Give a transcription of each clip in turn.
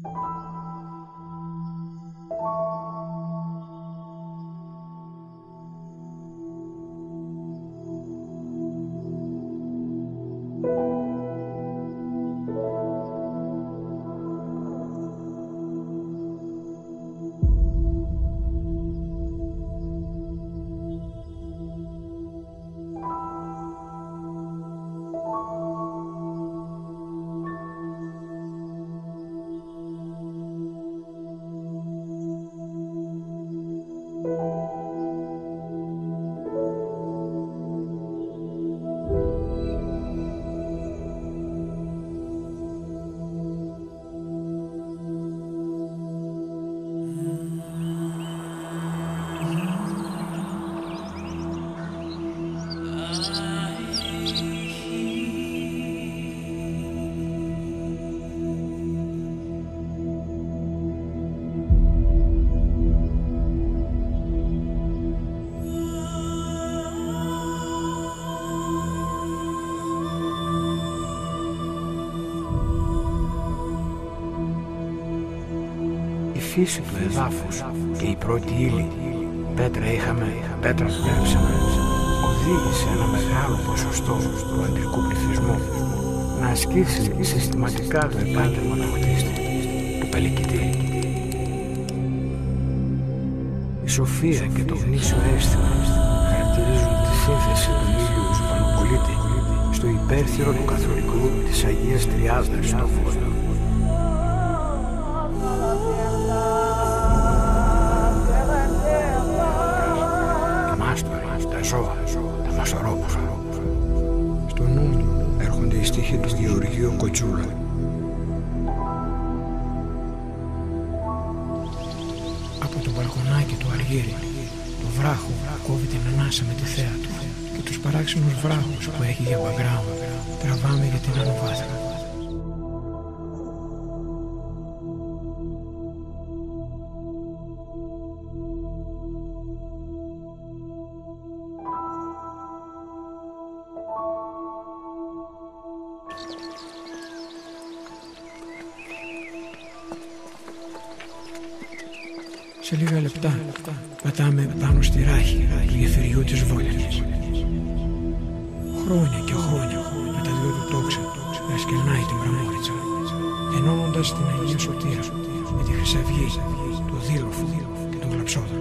Η φύση του εδάφους και η πρώτη ύλη, πέτρα είχαμε, πέτρα δουλέψαμε, οδήγησε ένα μεγάλο ποσοστό του αντρικού πληθυσμού να ασκήσει συστηματικά το επάγγελμα του χτίστη, του πελεκητή. Η σοφία και το γνήσιο αίσθημα χαρακτηρίζουν τη σύνθεση του ήλιου του Πανοπολίτη στο υπέρθυρο του καθολικού της Αγίας Τριάδας στο Βόλο. Τα ζώα, τα μαστορόπουλα. Στο νου μου έρχονται οι στίχοι του Γεωργίου Κοτσούλα. Από το μπαλκονάκι του Αργύρι, το βράχο κόβει την ανάσα με τη θέα του και τους παράξενους βράχους που έχει για background τραβάμε για την ανοβάθρα. Σε λίγα λεπτά πατάμε πάνω στη ράχη του γεφυριού της Βόλιας. Χρόνια και χρόνια με τα δυο του τόξα να σκελνάει την Πραμόριτσα, ενώνοντας την Αγία Σωτήρα με τη Χρυσαυγή, το Δήλοφο και τον Γλαψόδωρο.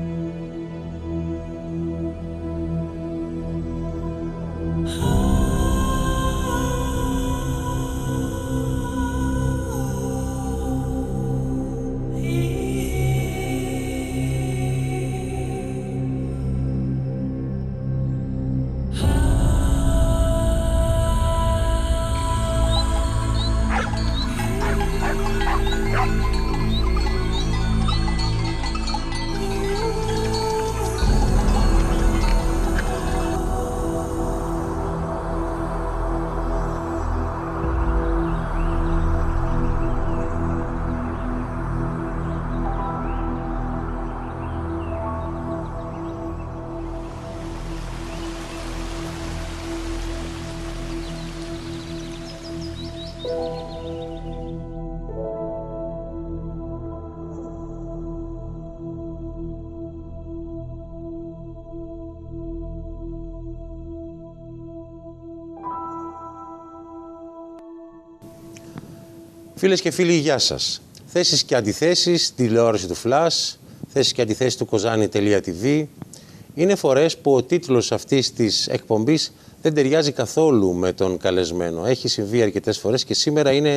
Φίλες και φίλοι, γεια σας. Θέσεις και αντιθέσεις, τηλεόραση του Flash, θέσεις και αντιθέσεις του Kozani.tv. Είναι φορές που ο τίτλος αυτής της εκπομπής δεν ταιριάζει καθόλου με τον καλεσμένο. Έχει συμβεί αρκετές φορές και σήμερα είναι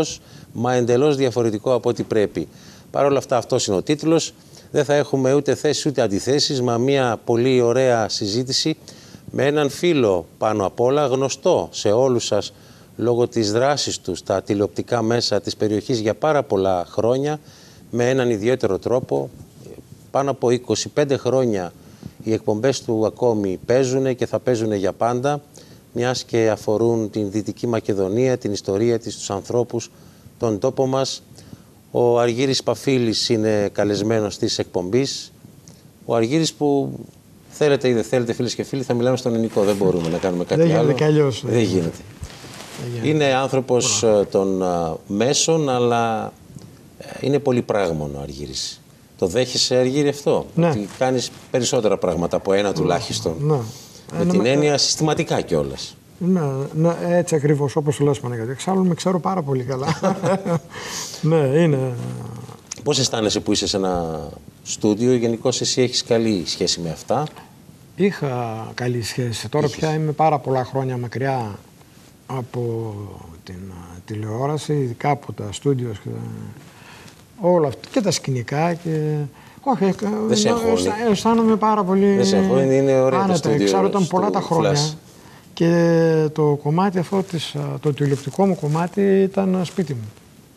εντελώς διαφορετικό από ό,τι πρέπει. Παρ' όλα αυτά, αυτός είναι ο τίτλος. Δεν θα έχουμε ούτε θέσεις ούτε αντιθέσεις, μα μια πολύ ωραία συζήτηση με έναν φίλο πάνω απ' όλα, γνωστό σε όλους σας λόγω της δράσης του στα τηλεοπτικά μέσα της περιοχής για πάρα πολλά χρόνια, με έναν ιδιαίτερο τρόπο. Πάνω από 25 χρόνια οι εκπομπές του ακόμη παίζουν και θα παίζουν για πάντα, μιας και αφορούν την Δυτική Μακεδονία, την ιστορία της, τους ανθρώπους, τον τόπο μας. Ο Αργύρης Παφίλης είναι καλεσμένος της εκπομπής. Ο Αργύρης που θέλετε ή δεν θέλετε, φίλες και φίλοι, θα μιλάμε στον ελληνικό, δεν μπορούμε να κάνουμε κάτι άλλο. Δεν γίνεται κι αλλιώς. Δεν γίνεται. Είναι άνθρωπος των μέσων, αλλά είναι πολυπράγμονο ο Αργύρης. Το δέχεσαι, Αργύρη, αυτό? Ναι. Ότι κάνεις περισσότερα πράγματα από ένα τουλάχιστον. Ναι. Με την έννοια συστηματικά κιόλας. Ναι, έτσι ακριβώς όπως λες, Παναγιώτη. Εξάλλου με ξέρω πάρα πολύ καλά. Ναι, είναι. Πώς αισθάνεσαι που είσαι σε ένα στούντιο? Γενικώς εσύ έχεις καλή σχέση με αυτά? Είχα καλή σχέση. Τώρα πια είμαι πάρα πολλά χρόνια μακριά από την τηλεόραση, ειδικά από τα στούντιο και όλα αυτά, και τα σκηνικά και... Όχι, αισθάνομαι πάρα πολύ. Δεν σε αγχώνει, είναι ωραία το στούντιο. Ξέρω, ήταν πολλά τα χρόνια και το κομμάτι αυτό, το τηλεοπτικό μου κομμάτι ήταν σπίτι μου.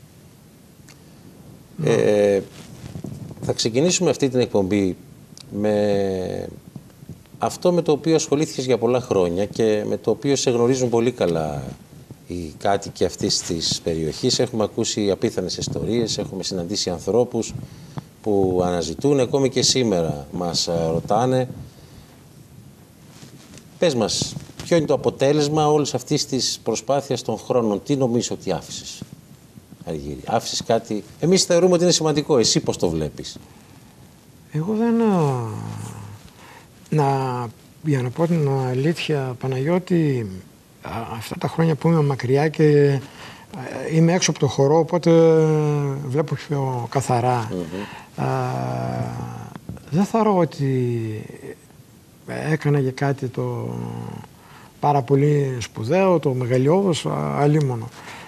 Θα ξεκινήσουμε αυτή την εκπομπή με αυτό με το οποίο ασχολήθηκες για πολλά χρόνια και με το οποίο σε γνωρίζουν πολύ καλά οι κάτοικοι αυτής της περιοχής. Έχουμε ακούσει απίθανες ιστορίες, έχουμε συναντήσει ανθρώπους που αναζητούν, ακόμη και σήμερα μας ρωτάνε. Πες μας, ποιο είναι το αποτέλεσμα όλης αυτής της προσπάθειας των χρόνων? Τι νομίζεις ότι άφησες, Αργύρη? Άφησες κάτι? Εμείς θεωρούμε ότι είναι σημαντικό. Εσύ πώς το βλέπεις? Εγώ δεν... Για να πω την αλήθεια, Παναγιώτη, αυτά τα χρόνια που είμαι μακριά και είμαι έξω από το χορό, οπότε βλέπω πιο καθαρά. Δεν θεωρώ ότι έκανα για κάτι το πάρα πολύ σπουδαίο, το μεγαλειώδος, αλίμονο.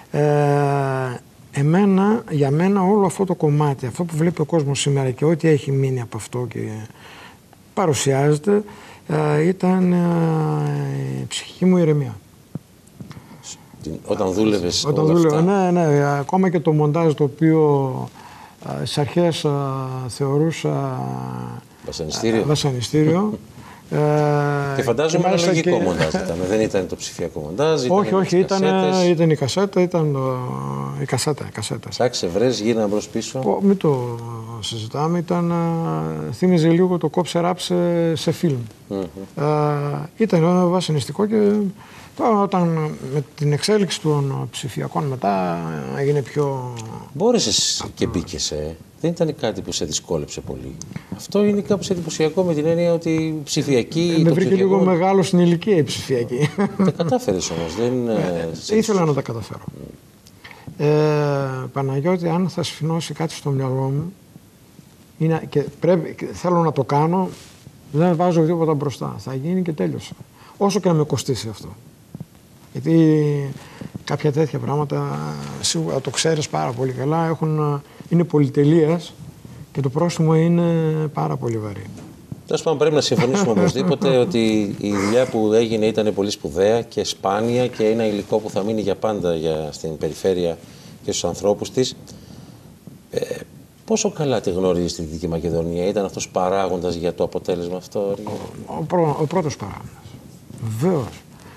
Για μένα όλο αυτό το κομμάτι, αυτό που βλέπει ο κόσμος σήμερα και ό,τι έχει μείνει από αυτό και παρουσιάζεται, ήταν η ψυχική μου ηρεμία. Όταν δούλευες όλα αυτά? Ναι, ακόμα και το μοντάζ το οποίο στις αρχές θεωρούσα βασανιστήριο. Και φαντάζομαι ένα λογικό μοντάζ ήταν, δεν ήταν το ψηφιακό μοντάζ? Όχι, ήταν η κασέτα, η κασέτα. Ψάξε, βρες, γύρνα μπρος πίσω. Μην το συζητάμε, θύμιζε λίγο το κόψε ράψε σε φιλμ. Ήταν βασανιστικό και τώρα όταν με την εξέλιξη των ψηφιακών μετά έγινε πιο... Μπόρεσες και μπήκες, δεν ήταν κάτι που σε δυσκόλεψε πολύ? Αυτό είναι κάπως εντυπωσιακό με την έννοια ότι ψηφιακή... Με βρήκε λίγο μεγάλο στην ηλικία η ψηφιακή. Τα κατάφερες όμως, δεν... Ήθελα να τα καταφέρω. Παναγιώτη, αν θα σφινώσει κάτι στο μυαλό μου και θέλω να το κάνω, δεν βάζω τίποτα μπροστά. Θα γίνει και τέλειωσε. Όσο και να με κοστίσει αυτό. Γιατί κάποια τέτοια πράγματα, σίγουρα το ξέρεις πάρα πολύ καλά, είναι πολυτελείας και το πρόστιμο είναι πάρα πολύ βαρύ. Τέλος πάντων, πρέπει να συμφωνήσουμε οπωσδήποτε ότι η δουλειά που έγινε ήταν πολύ σπουδαία και σπάνια και ένα υλικό που θα μείνει για πάντα στην περιφέρεια και στους ανθρώπους της. Πόσο καλά τη γνώριζες στη Δυτική Μακεδονία? Ήταν αυτός παράγοντας για το αποτέλεσμα αυτό? Ο πρώτος παράγοντας. Βεβαίως.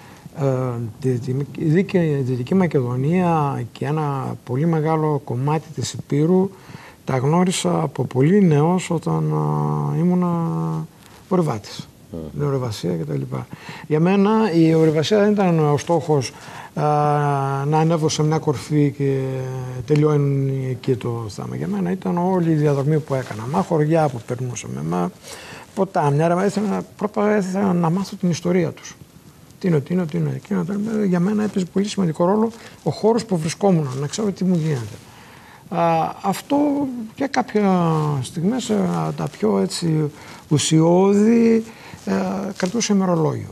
Η Δυτική Μακεδονία και ένα πολύ μεγάλο κομμάτι της Υπήρου τα γνώρισα από πολύ νέος όταν ήμουνα ορειβάτης. Με ορειβασία κτλ. Για μένα η ορειβασία δεν ήταν ο στόχος να ανέβω σε μια κορφή και τελειώνει εκεί το θέμα. Για μένα ήταν όλη η διαδρομή που έκανα. Μα χωριά που περνούσαμε, μα ποτάμια. Πρώτα ήθελα να μάθω την ιστορία τους. Τι είναι. Για μένα έπαιζε πολύ σημαντικό ρόλο ο χώρος που βρισκόμουν, να ξέρω τι μου γίνεται. Αυτό και κάποια στιγμές τα πιο έτσι ουσιώδη κρατούσε ημερολόγιο.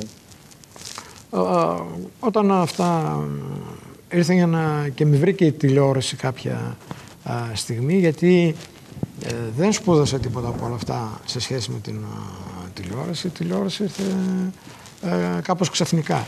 Όταν αυτά ήρθε και με βρήκε η τηλεόραση κάποια στιγμή, γιατί δεν σπούδασα τίποτα από όλα αυτά σε σχέση με την τηλεόραση. Η τηλεόραση ήρθε κάπως ξαφνικά.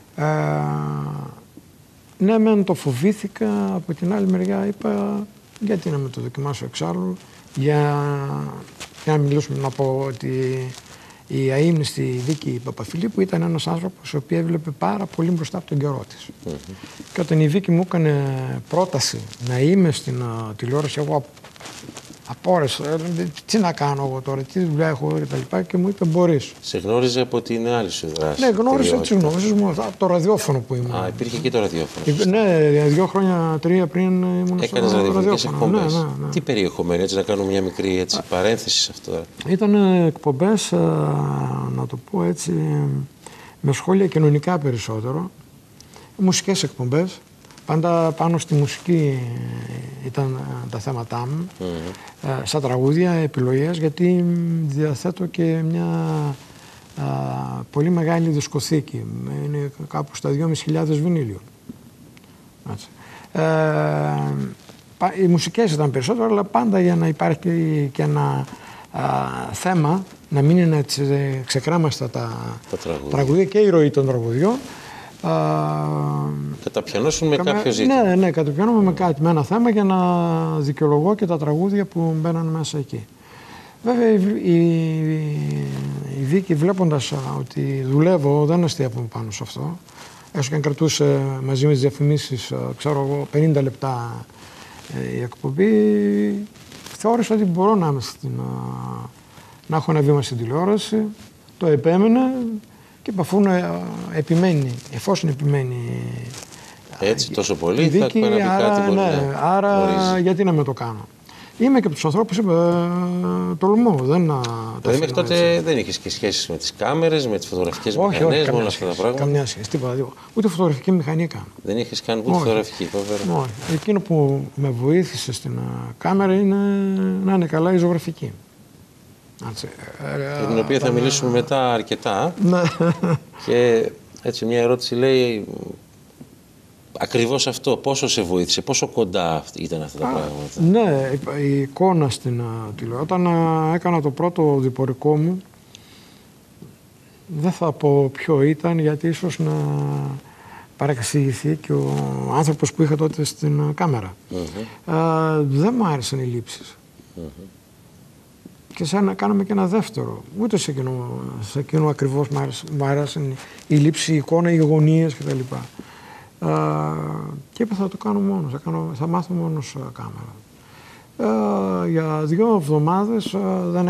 Ναι, μεν το φοβήθηκα, από την άλλη μεριά είπα γιατί να με το δοκιμάσω εξάλλου, για να μιλήσουμε, να πω ότι η αείμνηστη Βίκη Παπαφιλίππου ήταν ένας άνθρωπος ο οποίος έβλεπε πάρα πολύ μπροστά από τον καιρό της. Και όταν η Βίκη μου έκανε πρόταση να είμαι στην τηλεόραση, εγώ Απόρρεσα. Τι να κάνω εγώ τώρα, τι δουλειά έχω κτλ. Και μου είπε μπορείς. Σε γνώριζε από την άλλη σου δράση. Ναι, γνώρισα τις γνώσεις μου, το ραδιόφωνο που ήμουν. Α, υπήρχε και το ραδιόφωνο. Ναι, 2 χρόνια, 3 πριν ήμουν στο Έκανες ραδιοφωνικές εκπομπές. Ναι. Τι περιεχομένο, έτσι να κάνω μια μικρή παρένθεση σε αυτό. Ήταν εκπομπές, να το πω έτσι, με σχόλια κοινωνικά περισσότερο. Μουσικές εκπομπές. Πάντα πάνω στη μουσική ήταν τα θέματά μου. Στα τραγούδια, επιλογές, γιατί διαθέτω και μια πολύ μεγάλη δισκοθήκη. Είναι κάπου στα 2.500 βινίλιο. Οι μουσικές ήταν περισσότερο, αλλά πάντα για να υπάρχει και ένα θέμα, να μην είναι ξεκράμαστα τα τραγούδια και η ροή των τραγουδιών. Καταπιανώσουν με κάποιο ζήτημα. Ναι, καταπιανούμε με ένα θέμα για να δικαιολογώ και τα τραγούδια που μπαίναν μέσα εκεί. Βέβαια η Βίκη, βλέποντας ότι δουλεύω, δεν αστείευε πάνω σε αυτό. Έστω και αν κρατούσε μαζί με τις διαφημίσεις, ξέρω εγώ, 50 λεπτά η εκπομπή, θεώρησα ότι μπορώ να έχω ένα βήμα στην τηλεόραση. Το επέμενε. Και εφόσον επιμένει έτσι τόσο πολύ, θα πει κάτι μπορεί άρα γνωρίζει. Γιατί να με το κάνω. Είμαι και από τους ανθρώπους, τολμώ. Δηλαδή μέχρι τότε δεν είχες και σχέσεις με τις κάμερες, με τις φωτογραφικές μηχανές, με όλα αυτά τα πράγματα. Καμιά σχέση, τίποτα. Ούτε φωτογραφική μηχανή έκανα. Δεν είχες κάνει ούτε φωτογραφική, βέβαια. Όχι. Εκείνο που με βοήθησε στην κάμερα είναι να είναι καλά η ζωγραφική. Για την οποία θα μιλήσουμε μετά αρκετά. Και έτσι μια ερώτηση λέει ακριβώς αυτό, πόσο σε βοήθησε, πόσο κοντά ήταν αυτά τα πράγματα. Ναι, η εικόνα στην τηλεόραση. Όταν έκανα το πρώτο διπορικό μου, δεν θα πω ποιο ήταν, γιατί ίσως να παραξηγηθεί και ο άνθρωπος που είχα τότε στην κάμερα. Δεν μου άρεσαν οι λήψεις. Και κάναμε και ένα δεύτερο. Ούτε σε εκείνο ακριβώς μου άρεσαν η λήψη, η εικόνα, οι γωνίες κτλ. Και είπα θα το κάνω μόνος, θα μάθω μόνος κάμερα. Για 2 εβδομάδες δεν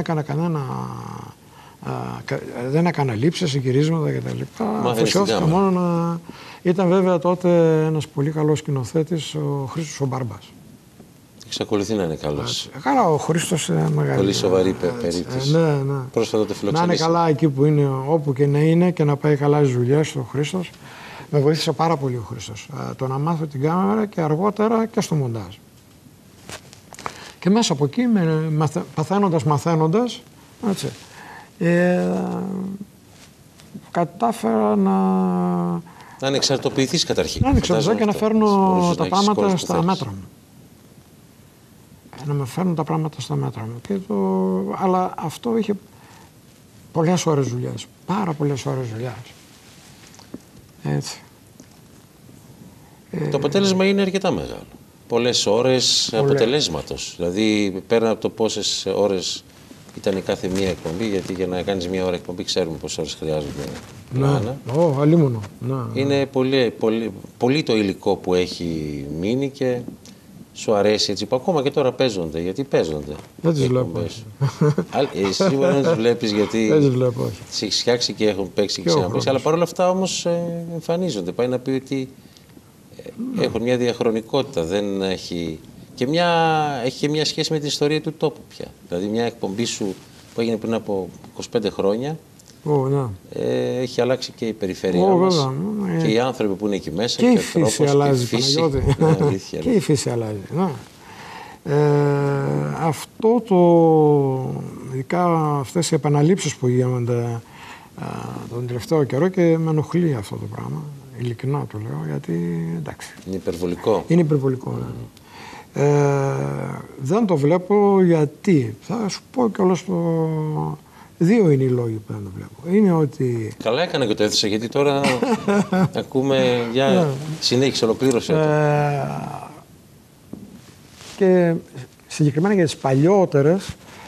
έκανα λήψεις, γυρίσματα κτλ. Αφοσιώθηκα μόνο να... Ήταν βέβαια τότε ένας πολύ καλός σκηνοθέτης, ο Χρήστος ο Μπάρμπας. Εξακολουθεί να είναι καλός. Καλά, ο Χρήστος είναι μεγάλη. Πολύ σοβαρή περίπτωση. Ναι. Πρόσφατα το φιλοξενήσαμε. Να είναι καλά εκεί που είναι, όπου και να είναι και να πάει καλά στις δουλειές του ο Χρήστος. Με βοήθησε πάρα πολύ ο Χρήστος. Το να μάθω την κάμερα και αργότερα και στο μοντάζ. Και μέσα από εκεί, μαθαίνοντας, έτσι, κατάφερα να ανεξαρτοποιηθείς καταρχήν. Να ανεξαρτηθώ και να φέρνω τα πράγματα στα μέτρα μου. Να με φέρνουν τα πράγματα στα μέτρα μου. Αλλά αυτό είχε πολλές ώρες δουλειάς. Πάρα πολλές ώρες δουλειάς. Έτσι. Το αποτέλεσμα είναι αρκετά μεγάλο. Πολλές ώρες αποτελέσματος. Δηλαδή πέρα από το πόσες ώρες ήταν κάθε μία εκπομπή, γιατί για να κάνεις μία ώρα εκπομπή ξέρουμε πόσες ώρες χρειάζονται. Ναι, αλίμονο. Είναι πολύ το υλικό που έχει μείνει και σου αρέσει έτσι που ακόμα και τώρα παίζονται. Γιατί παίζονται. Δεν τις βλέπω. Σίγουρα δεν τις βλέπεις γιατί δεν τις βλέπω, όχι. τις έχεις φτιάξει και έχουν παίξει και ξαναπαίξει. Αλλά παρόλα αυτά όμως εμφανίζονται. Πάει να πει ότι έχουν μια διαχρονικότητα. Δεν έχει... Και έχει και μια σχέση με την ιστορία του τόπου πια. Δηλαδή μια εκπομπή σου που έγινε πριν από 25 χρόνια έχει αλλάξει και η περιφέρεια μας και οι άνθρωποι που είναι εκεί μέσα. Και η φύση αλλάζει, Παναγιώτη. Και η φύση αλλάζει. Αυτό ειδικά αυτές οι επαναλήψεις που γίνονται τον τελευταίο καιρό και με ενοχλεί αυτό το πράγμα. Ειλικρινά το λέω, γιατί εντάξει. Είναι υπερβολικό. Είναι υπερβολικό, ναι. Δεν το βλέπω γιατί. Θα σου πω κιόλας δύο είναι οι λόγοι που δεν το βλέπω. Είναι ότι... Καλά έκανα και το έθεσα, γιατί τώρα ακούμε για συνέχιση, ολοκλήρωσε. Και συγκεκριμένα για τις παλιότερες,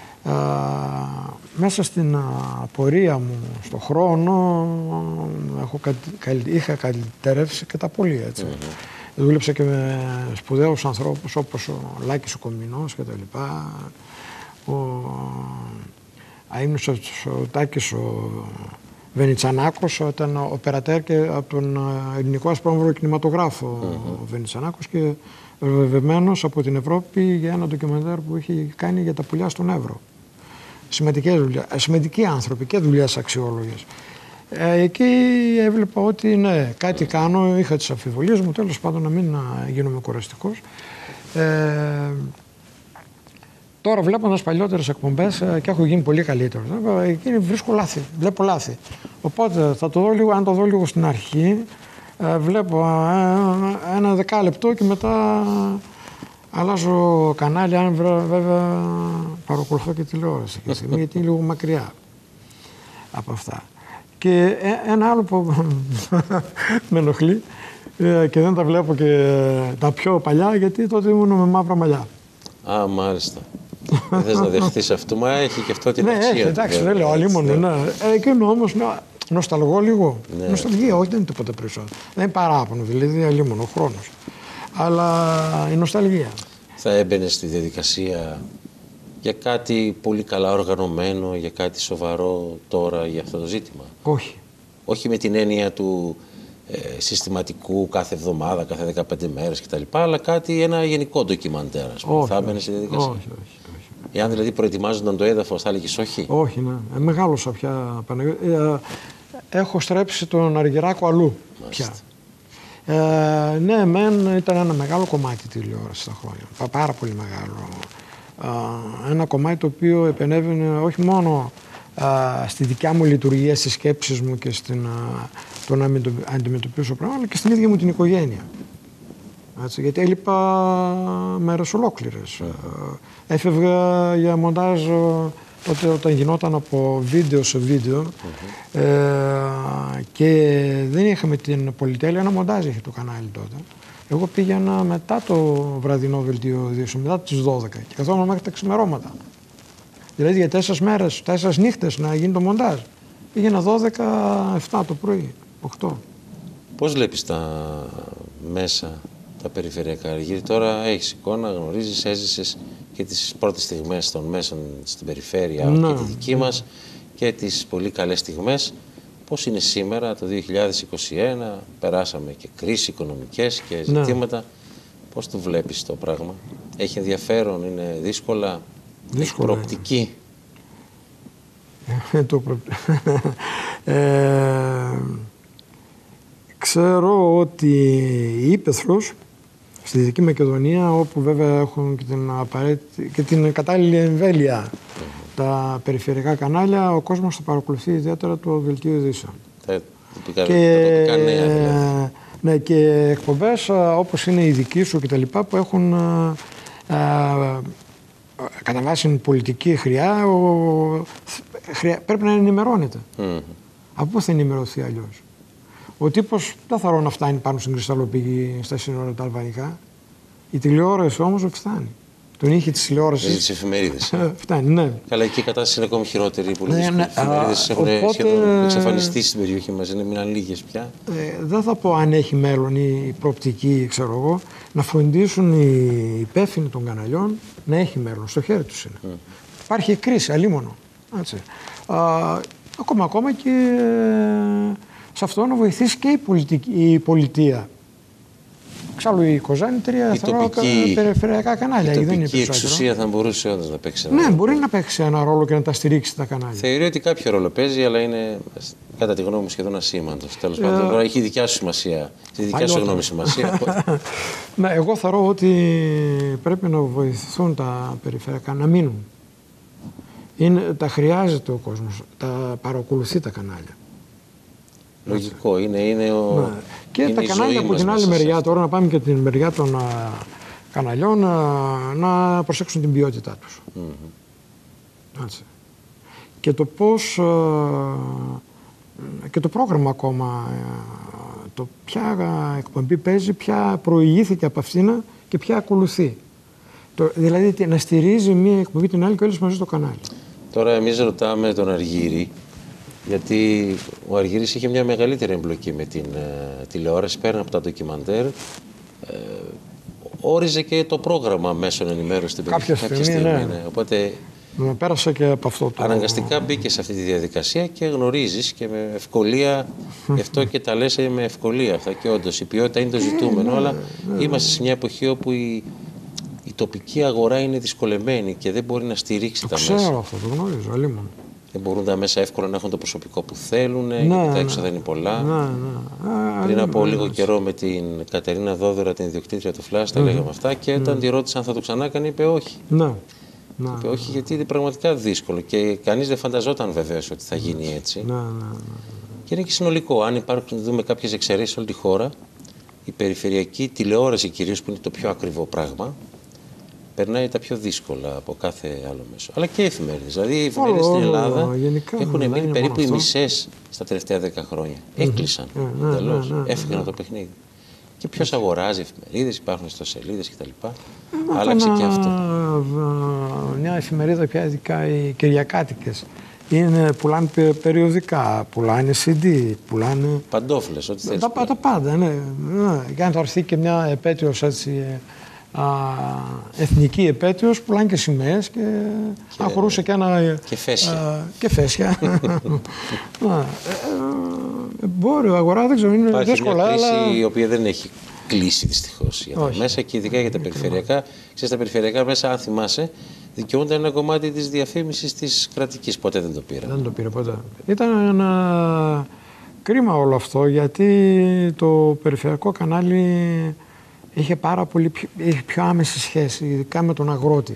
μέσα στην πορεία μου, στον χρόνο, είχα καλυτερεύσει και τα πολύ, έτσι. Δούλεψα και με σπουδαίους ανθρώπους όπως ο Λάκης ο Κομινός και τα λοιπά. Ο Αΐμνος ο Τάκης ο Βενιτσανάκος ήταν οπερατέρ και από τον ελληνικό ασπρόμαυρο κινηματογράφο ο Βενιτσανάκος και βεβαιωμένος από την Ευρώπη για ένα ντοκιμαντέρ που είχε κάνει για τα πουλιά στον Εύρο. Σημαντικοί άνθρωποι και δουλειές αξιόλογες. Εκεί έβλεπα ότι ναι, κάτι κάνω, είχα τις αμφιβολίες μου, τέλος πάντων να μην γίνομαι κουραστικός. Τώρα βλέποντας παλιότερες εκπομπές και έχω γίνει πολύ καλύτερος, εκεί βρίσκω λάθη, βλέπω λάθη. Οπότε θα το δω λίγο, αν το δω λίγο στην αρχή, βλέπω ένα 10 λεπτό και μετά αλλάζω κανάλι, αν βέβαια παρακολουθώ και τηλεόραση και στιγμή, γιατί είναι λίγο μακριά από αυτά. Και ένα άλλο που με ενοχλεί και δεν τα βλέπω και τα πιο παλιά, γιατί τότε ήμουν με μαύρα μαλλιά. Α, μάλιστα. Δεν θες να δεχτείς αυτό, μα έχει και αυτό την αξία. Ναι, έχει, εντάξει, δεν λέω, αλλήμον, ναι. Εκείνο όμως, νοσταλγώ λίγο. Ναι. Νοσταλγία, όχι, δεν είναι τίποτα περισσότερο. Δεν είναι παράπονο, δηλαδή αλλήμον ο χρόνος. Αλλά η νοσταλγία. Θα έμπαινες στη διαδικασία για κάτι πολύ καλά οργανωμένο, για κάτι σοβαρό τώρα για αυτό το ζήτημα? Όχι. Όχι με την έννοια του συστηματικού κάθε εβδομάδα, κάθε 15 μέρες κτλ. Αλλά ένα γενικό ντοκιμαντέρ, ας πούμε. Θα έμπαινες στη διαδικασία? Όχι. Εάν δηλαδή προετοιμάζονταν το έδαφος, θα έλεγες όχι? Όχι, ναι. Μεγάλωσα πια. Έχω στρέψει τον Αργυράκο αλλού πια. Ναι, μεν ήταν ένα μεγάλο κομμάτι τηλεόραση στα χρόνια. Πάρα πολύ μεγάλο. Ένα κομμάτι το οποίο επενέβαινε όχι μόνο στη δικιά μου λειτουργία, στις σκέψεις μου και το να αντιμετωπίσω πράγματα, αλλά και στην ίδια μου την οικογένεια. Έτσι, γιατί έλειπα μέρες ολόκληρες. Έφευγα για μοντάζ τότε όταν γινόταν από βίντεο σε βίντεο και δεν είχαμε την πολυτέλεια, ένα μοντάζ είχε το κανάλι τότε. Εγώ πήγαινα μετά το βραδινό δελτίο ειδήσεων, μετά τις 12 και καθόμουν μέχρι τα ξημερώματα. Δηλαδή για 4 μέρες, 4 νύχτες να γίνει το μοντάζ. Πήγαινα 12, 7 το πρωί, 8. Πώς βλέπεις τα μέσα, τα περιφερειακά? Γιατί τώρα έχεις εικόνα, γνωρίζεις, έζησες και τις πρώτες στιγμές των μέσων στην περιφέρεια και τη δική μας και τις πολύ καλές στιγμές. Πώς είναι σήμερα το 2021, περάσαμε και κρίσεις οικονομικές και ζητήματα. Πώς το βλέπεις το πράγμα? Έχει ενδιαφέρον, είναι δύσκολα, έχει προοπτική? Ξέρω ότι η Ήπεθρος στη Δυτική Μακεδονία, όπου βέβαια έχουν και την κατάλληλη εμβέλεια τα περιφερειακά κανάλια, ο κόσμος θα παρακολουθεί ιδιαίτερα το δελτίο ειδήσεων. Τα τοπικά νέα δηλαδή. Ναι, και εκπομπές όπως είναι η δική σου κτλ. Που έχουν κατά βάση πολιτική χρειά, πρέπει να ενημερώνεται. Από πού θα ενημερωθεί αλλιώς? Ο τύπος δεν θα να φτάνει πάνω στην κρυσταλλοπήγη στα σύνορα τα αλβανικά. Η τηλεόραση όμως φτάνει. Τον ήχη της τηλεόρασης. Τις εφημερίδες. Φτάνει, ναι. Καλά, εκεί η κατάσταση είναι ακόμη χειρότερη. Πολλές εφημερίδες έχουν σχεδόν εξαφανιστεί στην περιοχή μας. Μείναν λίγες πια. Δεν θα πω αν έχει μέλλον η προοπτική, ξέρω εγώ, να φροντίσουν οι υπεύθυνοι των καναλιών να έχει μέλλον. Στο χέρι τους είναι. Υπάρχει κρίση, αλίμονο. Ακόμα και σε αυτό να βοηθήσει και η πολιτεία. Εξάλλου η Κοζάνη 3 περιφερειακά κανάλια. Η τοπική εξουσία θα μπορούσε όντως να παίξει ένα ρόλο. Ναι, μπορεί να παίξει ένα ρόλο και να τα στηρίξει τα κανάλια. Θεωρεί ότι κάποιο ρόλο παίζει, αλλά είναι κατά τη γνώμη μου σχεδόν ασήμαντος. Τέλος πάντων, τώρα έχει δικιά σου σημασία. Τη δικιά σου γνώμη σημασία. Ναι, εγώ θεωρώ ότι πρέπει να βοηθηθούν τα περιφερειακά να μείνουν. Τα χρειάζεται ο κόσμος, τα παρακολουθεί τα κανάλια. Λογικό, είναι και τα κανάλια από την άλλη μεριά, τώρα να πάμε και την μεριά των καναλιών, να προσέξουν την ποιότητά τους. Έτσι. Και το πώς, και το πρόγραμμα ακόμα, το ποια εκπομπή παίζει, ποια προηγήθηκε από αυτήν και ποια ακολουθεί. Δηλαδή να στηρίζει μία εκπομπή την άλλη και όλες μαζί στο κανάλι. Τώρα εμείς ρωτάμε τον Αργύρη, γιατί ο Αργύρης είχε μια μεγαλύτερη εμπλοκή με την τηλεόραση πέραν από τα ντοκιμαντέρ όριζε και το πρόγραμμα μέσων ενημέρωσης στην περιοχή κάποια στιγμή. Ναι. Οπότε πέρασε και από αυτό το... αναγκαστικά μπήκε σε αυτή τη διαδικασία και γνωρίζεις και με ευκολία, γι' αυτό και τα λες με ευκολία αυτά και όντως η ποιότητα είναι το ζητούμενο, αλλά είμαστε σε μια εποχή όπου η τοπική αγορά είναι δυσκολεμένη και δεν μπορεί να στηρίξει τα μέσα. Ξέρω αυτό, το γνωρίζω, αλίμον. Δεν μπορούν τα μέσα εύκολα να έχουν το προσωπικό που θέλουν, γιατί τα έξοδα είναι πολλά. Πριν από λίγο καιρό με την Κατερίνα Δόδωρα, την ιδιοκτήτρια του Flash, τα λέγαμε αυτά και όταν τη ρώτησαν αν θα το ξανά κάνει, είπε όχι. Είπε όχι, γιατί είναι πραγματικά δύσκολο και κανείς δεν φανταζόταν βεβαίως ότι θα γίνει έτσι. Και είναι και συνολικό. Αν δούμε κάποιες εξαιρέσεις σε όλη τη χώρα, η περιφερειακή τηλεόραση κυρίως, που είναι το πιο ακριβό πράγμα, περνάει τα πιο δύσκολα από κάθε άλλο μέσο. Αλλά και οι εφημερίδες. Δηλαδή, οι εφημερίδες στην Ελλάδα έχουν μείνει περίπου οι μισές στα τελευταία 10 χρόνια. Έκλεισαν εντελώς. Έφυγαν από το παιχνίδι. Και ποιος αγοράζει εφημερίδες, υπάρχουν ιστοσελίδες κτλ. Άλλαξε και αυτό. Μια εφημερίδα πια, ειδικά οι κυριακάτικες, πουλάνε περιοδικά, πουλάνε CD, πουλάνε. Παντόφλες, ό,τι θέλεις. Τα πάντα, ναι. Και αν θα έρθει και μια επέτειος έτσι. Εθνική επέτειος, πουλάνε και σημαίες και αν χωρούσε και ένα... Και φέσια. Και φέσια. Μπορεί, αγορά δεν ξέρω, είναι δύσκολα. Υπάρχει μια κρίση η οποία δεν έχει κλείσει δυστυχώς για τα μέσα και ειδικά για τα περιφερειακά. Ξέρεις, τα περιφερειακά μέσα, αν θυμάσαι, δικαιούνται ένα κομμάτι της διαφήμισης της κρατικής. Ποτέ δεν το πήρα. Δεν το πήρε ποτέ. Ήταν ένα κρίμα όλο αυτό, γιατί το περιφερειακό κανάλι είχε πάρα πολύ πιο άμεση σχέση, ειδικά με τον αγρότη.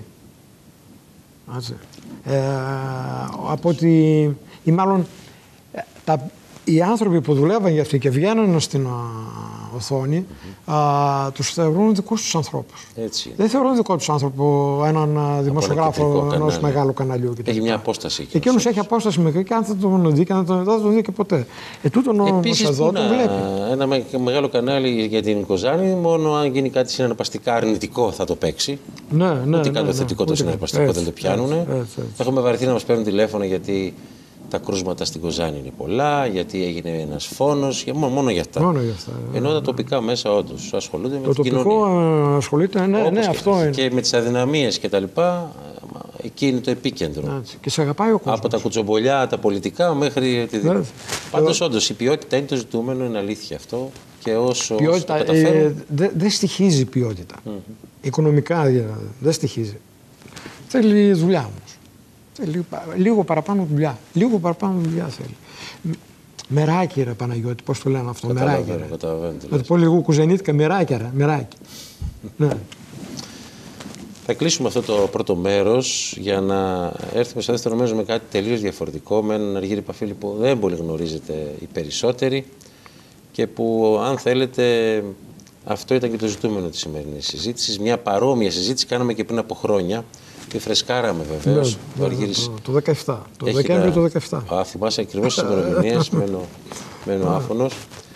Από ότι, ή μάλλον οι άνθρωποι που δουλεύαν για αυτή και βγαίνουν στην οθόνη, τους θεωρούν δικούς τους ανθρώπους. Έτσι. Δεν θεωρούν δικό τους άνθρωπο έναν δημοσιογράφο ενός μεγάλου καναλιού. Έχει μια απόσταση. Εκείνος έχει απόσταση μικρή και αν θα τον δει και δεν θα τον δει και ποτέ. Τούτον όμως εδώ τον βλέπει. Ένα μεγάλο κανάλι για την Κοζάνη, μόνο αν γίνει κάτι συναρπαστικά αρνητικό θα το παίξει. Ούτε κάτι θετικό το συναρπαστικό δεν το πιάνουν. Έχουμε βαρεθεί να μας παίρνουν τηλέφωνα γιατί τα κρούσματα στην Κοζάνη είναι πολλά, γιατί έγινε ένας φόνος, μόνο για αυτά. Ενώ τα τοπικά μέσα όντως ασχολούνται με την κοινωνία. Το τοπικό ασχολείται, ναι, αυτό είναι. Και με τις αδυναμίες κτλ. Εκεί είναι το επίκεντρο. Και σε αγαπάει ο κόσμος. Από τα κουτσομπολιά, τα πολιτικά μέχρι οτιδήποτε. Πάντως, όντως, η ποιότητα είναι το ζητούμενο, είναι αλήθεια αυτό. Και όσο το καταφέρουν. Δεν στοιχίζει η ποιότητα. Οικονομικά δεν στοιχίζει. Θέλει δουλειά όμως. Λίγο παραπάνω δουλειά. Λίγο παραπάνω δουλειά θέλει. Μεράκι, ρε Παναγιώτη, πώς το λένε αυτό. Μεράκι. Να το πω λίγο κουζενίτικα, μεράκι. Ναι. Θα κλείσουμε αυτό το πρώτο μέρος για να έρθουμε στο δεύτερο μέρος με κάτι τελείως διαφορετικό, με έναν Αργύρη Παφίλη που δεν πολύ γνωρίζετε οι περισσότεροι και που, αν θέλετε, αυτό ήταν και το ζητούμενο της σημερινής συζήτησης. Μια παρόμοια συζήτηση κάναμε και πριν από χρόνια. Τη φρεσκάραμε βεβαίως. Το 17. Το Δεκέμβριο του 17. Θυμάσαι ακριβώς τις ημερομηνίες, μένω άφωνος.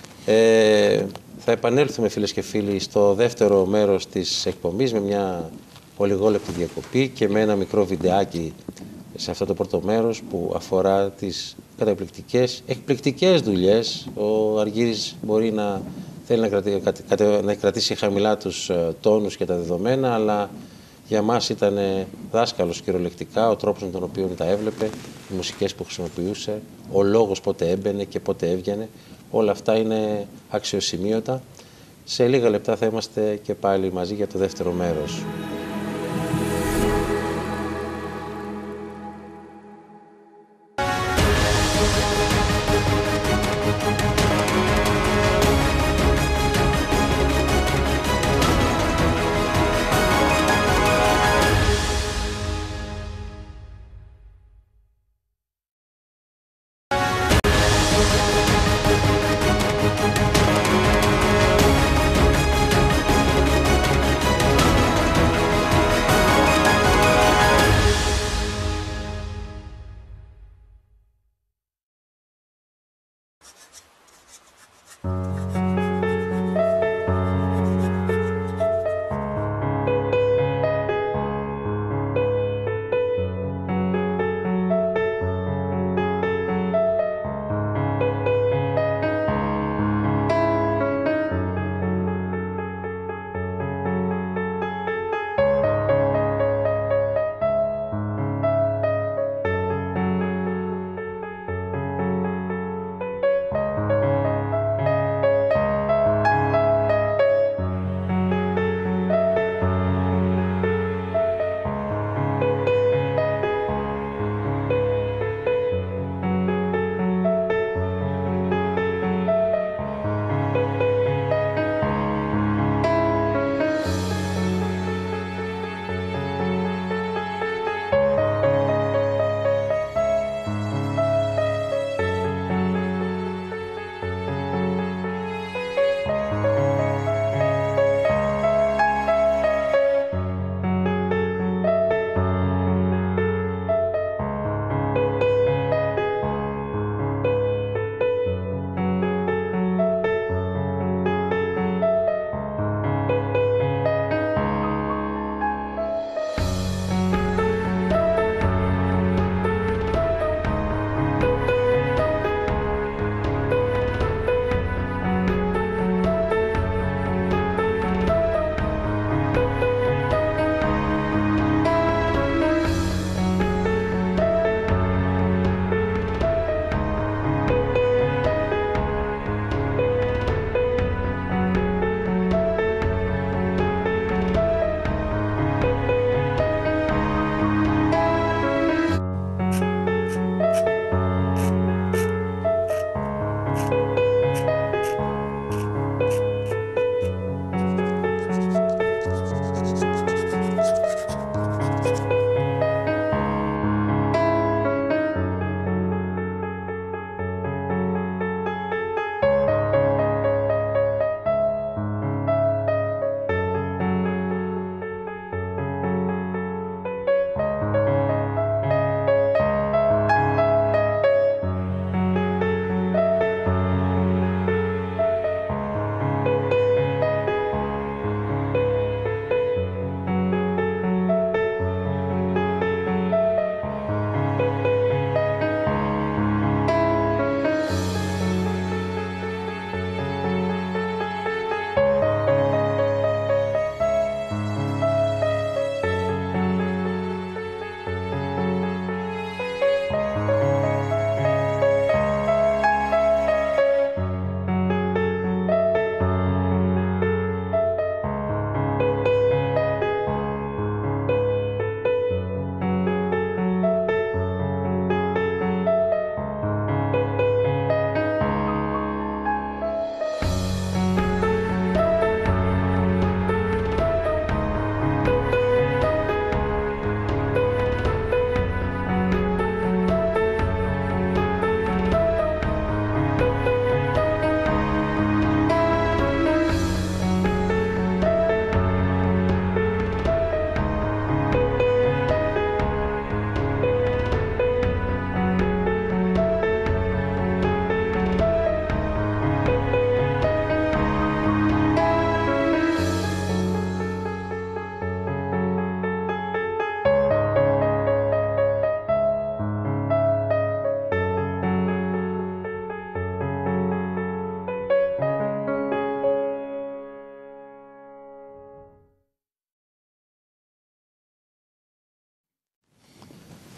Θα επανέλθουμε, φίλες και φίλοι, στο δεύτερο μέρος της εκπομπής με μια ολιγόλεπτη διακοπή και με ένα μικρό βιντεάκι σε αυτό το πρώτο μέρος που αφορά τις εκπληκτικές δουλειές. Ο Αργύρης μπορεί να θέλει να κρατήσει χαμηλά τους τόνους και τα δεδομένα, αλλά για μας ήταν δάσκαλος κυριολεκτικά, ο τρόπος με τον οποίο τα έβλεπε, οι μουσικές που χρησιμοποιούσε, ο λόγος πότε έμπαινε και πότε έβγαινε. Όλα αυτά είναι αξιοσημείωτα. Σε λίγα λεπτά θα είμαστε και πάλι μαζί για το δεύτερο μέρος.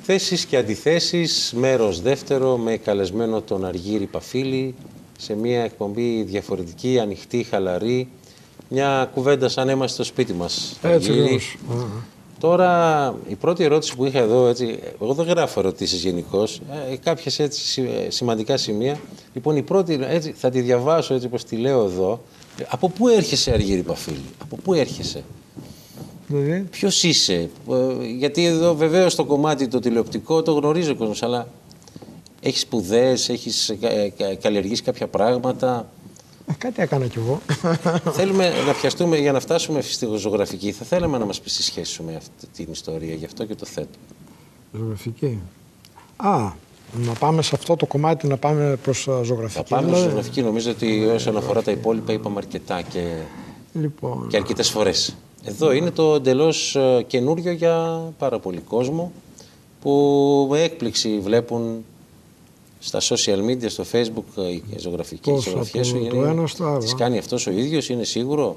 Θέσεις και αντιθέσεις, μέρος δεύτερο, με καλεσμένο τον Αργύρη Παφίλη, σε μια εκπομπή διαφορετική, ανοιχτή, χαλαρή. Μια κουβέντα σαν να είμαστε στο σπίτι μας. Έτσι. Τώρα, η πρώτη ερώτηση που είχα εδώ, έτσι, εγώ δεν γράφω ερωτήσεις γενικώς, κάποιες έτσι σημαντικά σημεία. Λοιπόν, η πρώτη, έτσι, θα τη διαβάσω έτσι όπως τη λέω εδώ. Από πού έρχεσαι, Αργύρη Παφίλη, από πού έρχεσαι? Δηλαδή. Ποιος είσαι? Γιατί εδώ βεβαίως το κομμάτι το τηλεοπτικό το γνωρίζει ο κόσμος, αλλά έχεις σπουδές, έχεις καλλιεργήσει κάποια πράγματα? Κάτι έκανα κι εγώ. Θέλουμε να πιαστούμε για να φτάσουμε στη ζωγραφική. Θα θέλαμε να μας πεις τη σχέση σου με αυτή την ιστορία, γι' αυτό και το θέτω. Ζωγραφική. Να πάμε σε αυτό το κομμάτι, να πάμε προς ζωγραφική. Θα πάμε προς ζωγραφική. Νομίζω ότι όσον αφορά τα υπόλοιπα είπαμε αρκετά και αρκετές φορές. Εδώ είναι το εντελώς καινούριο για πάρα πολύ κόσμο που με έκπληξη βλέπουν στα social media, στο facebook, οι ζωγραφικές ζωγραφιές σου. Τις κάνει αυτός ο ίδιος, είναι σίγουρο?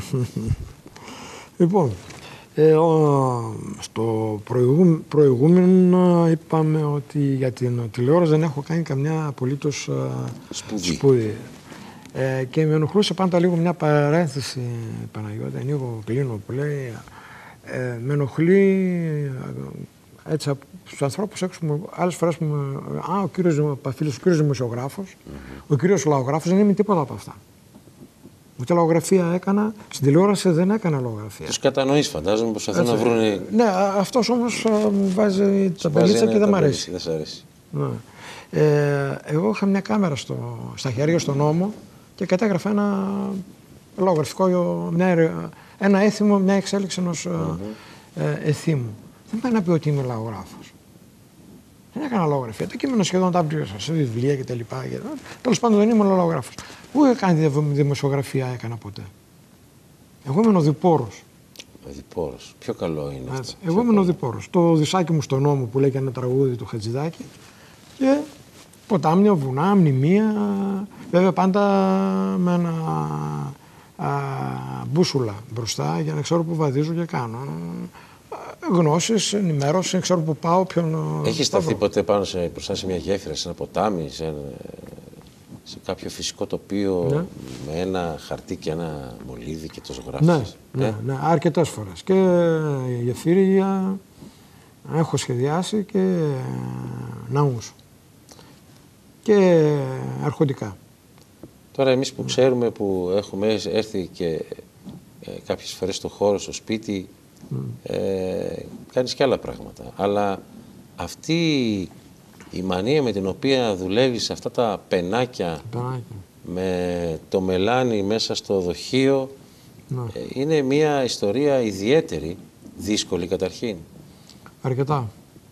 Λοιπόν, στο προηγούμενο είπαμε ότι για την τηλεόραση δεν έχω κάνει καμιά απολύτως σπουδή. Και με ενοχλούσε πάντα λίγο μια παρένθεση, Παναγιώτη, ανοίγω, κλείνω, που λέει, με ενοχλεί έτσι από τους ανθρώπους έξω, άλλες φορές που ο κύριος Παφίλης, ο κύριος δημοσιογράφος, ο κύριος λαογράφος, δεν είμαι τίποτα από αυτά. Ούτε λαογραφία έκανα, στην τηλεόραση δεν έκανα λαογραφία. Τους κατανοείς, φαντάζομαι, προσπαθούν να βρουν. Ναι, αυτός όμως μου βάζει τα πελίτσα και δεν μ' αρέσει. Δεν σ' αρέσει. Ναι. Εγώ είχα μια κάμερα στα χέρια στον νόμο και κατέγραφα ένα λαογραφικό, ένα έθιμο, μια εξέλιξη ενός εθήμου. Δεν πάει να πει ότι είμαι λαογράφος. Δεν έκανα λαογραφία. Το κείμενο σχεδόν τα πλήρωσα σε βιβλία κτλ. Τέλος πάντων δεν ήμουν λαογράφος. Πού έκανε δημοσιογραφία έκανα ποτέ. Εγώ ήμουν οδηπόρος. Οδηπόρος. Πιο καλό είναι αυτό. Εγώ ήμουν οδηπόρος. Το Οδυσσάκι μου στον νόμο που λέει και ένα τραγούδι του Χατζηδάκη. Και ποτάμια, βουνά, μνημεία. Βέβαια πάντα με ένα μπούσουλα μπροστά για να ξέρω που βαδίζω και κάνω. Γνώσεις, ενημέρωση, ξέρω που πάω, ποιον. Έχεις σταθεί ποτέ πάνω μπροστά σε μια γέφυρα, σε ένα ποτάμι, σε κάποιο φυσικό τοπίο, ναι, με ένα χαρτί και ένα μολύβι και το ζωγράφεις? Ναι, αρκετές φορές. Και γεφύρια έχω σχεδιάσει και ναούς. Και αρχοντικά. Τώρα εμείς που ξέρουμε, που έχουμε έρθει και κάποιες φορές στο χώρο, στο σπίτι, κάνεις και άλλα πράγματα. Αλλά αυτή η μανία με την οποία δουλεύεις αυτά τα πενάκια με το μελάνι μέσα στο δοχείο, είναι μια ιστορία ιδιαίτερη, δύσκολη καταρχήν. Αρκετά.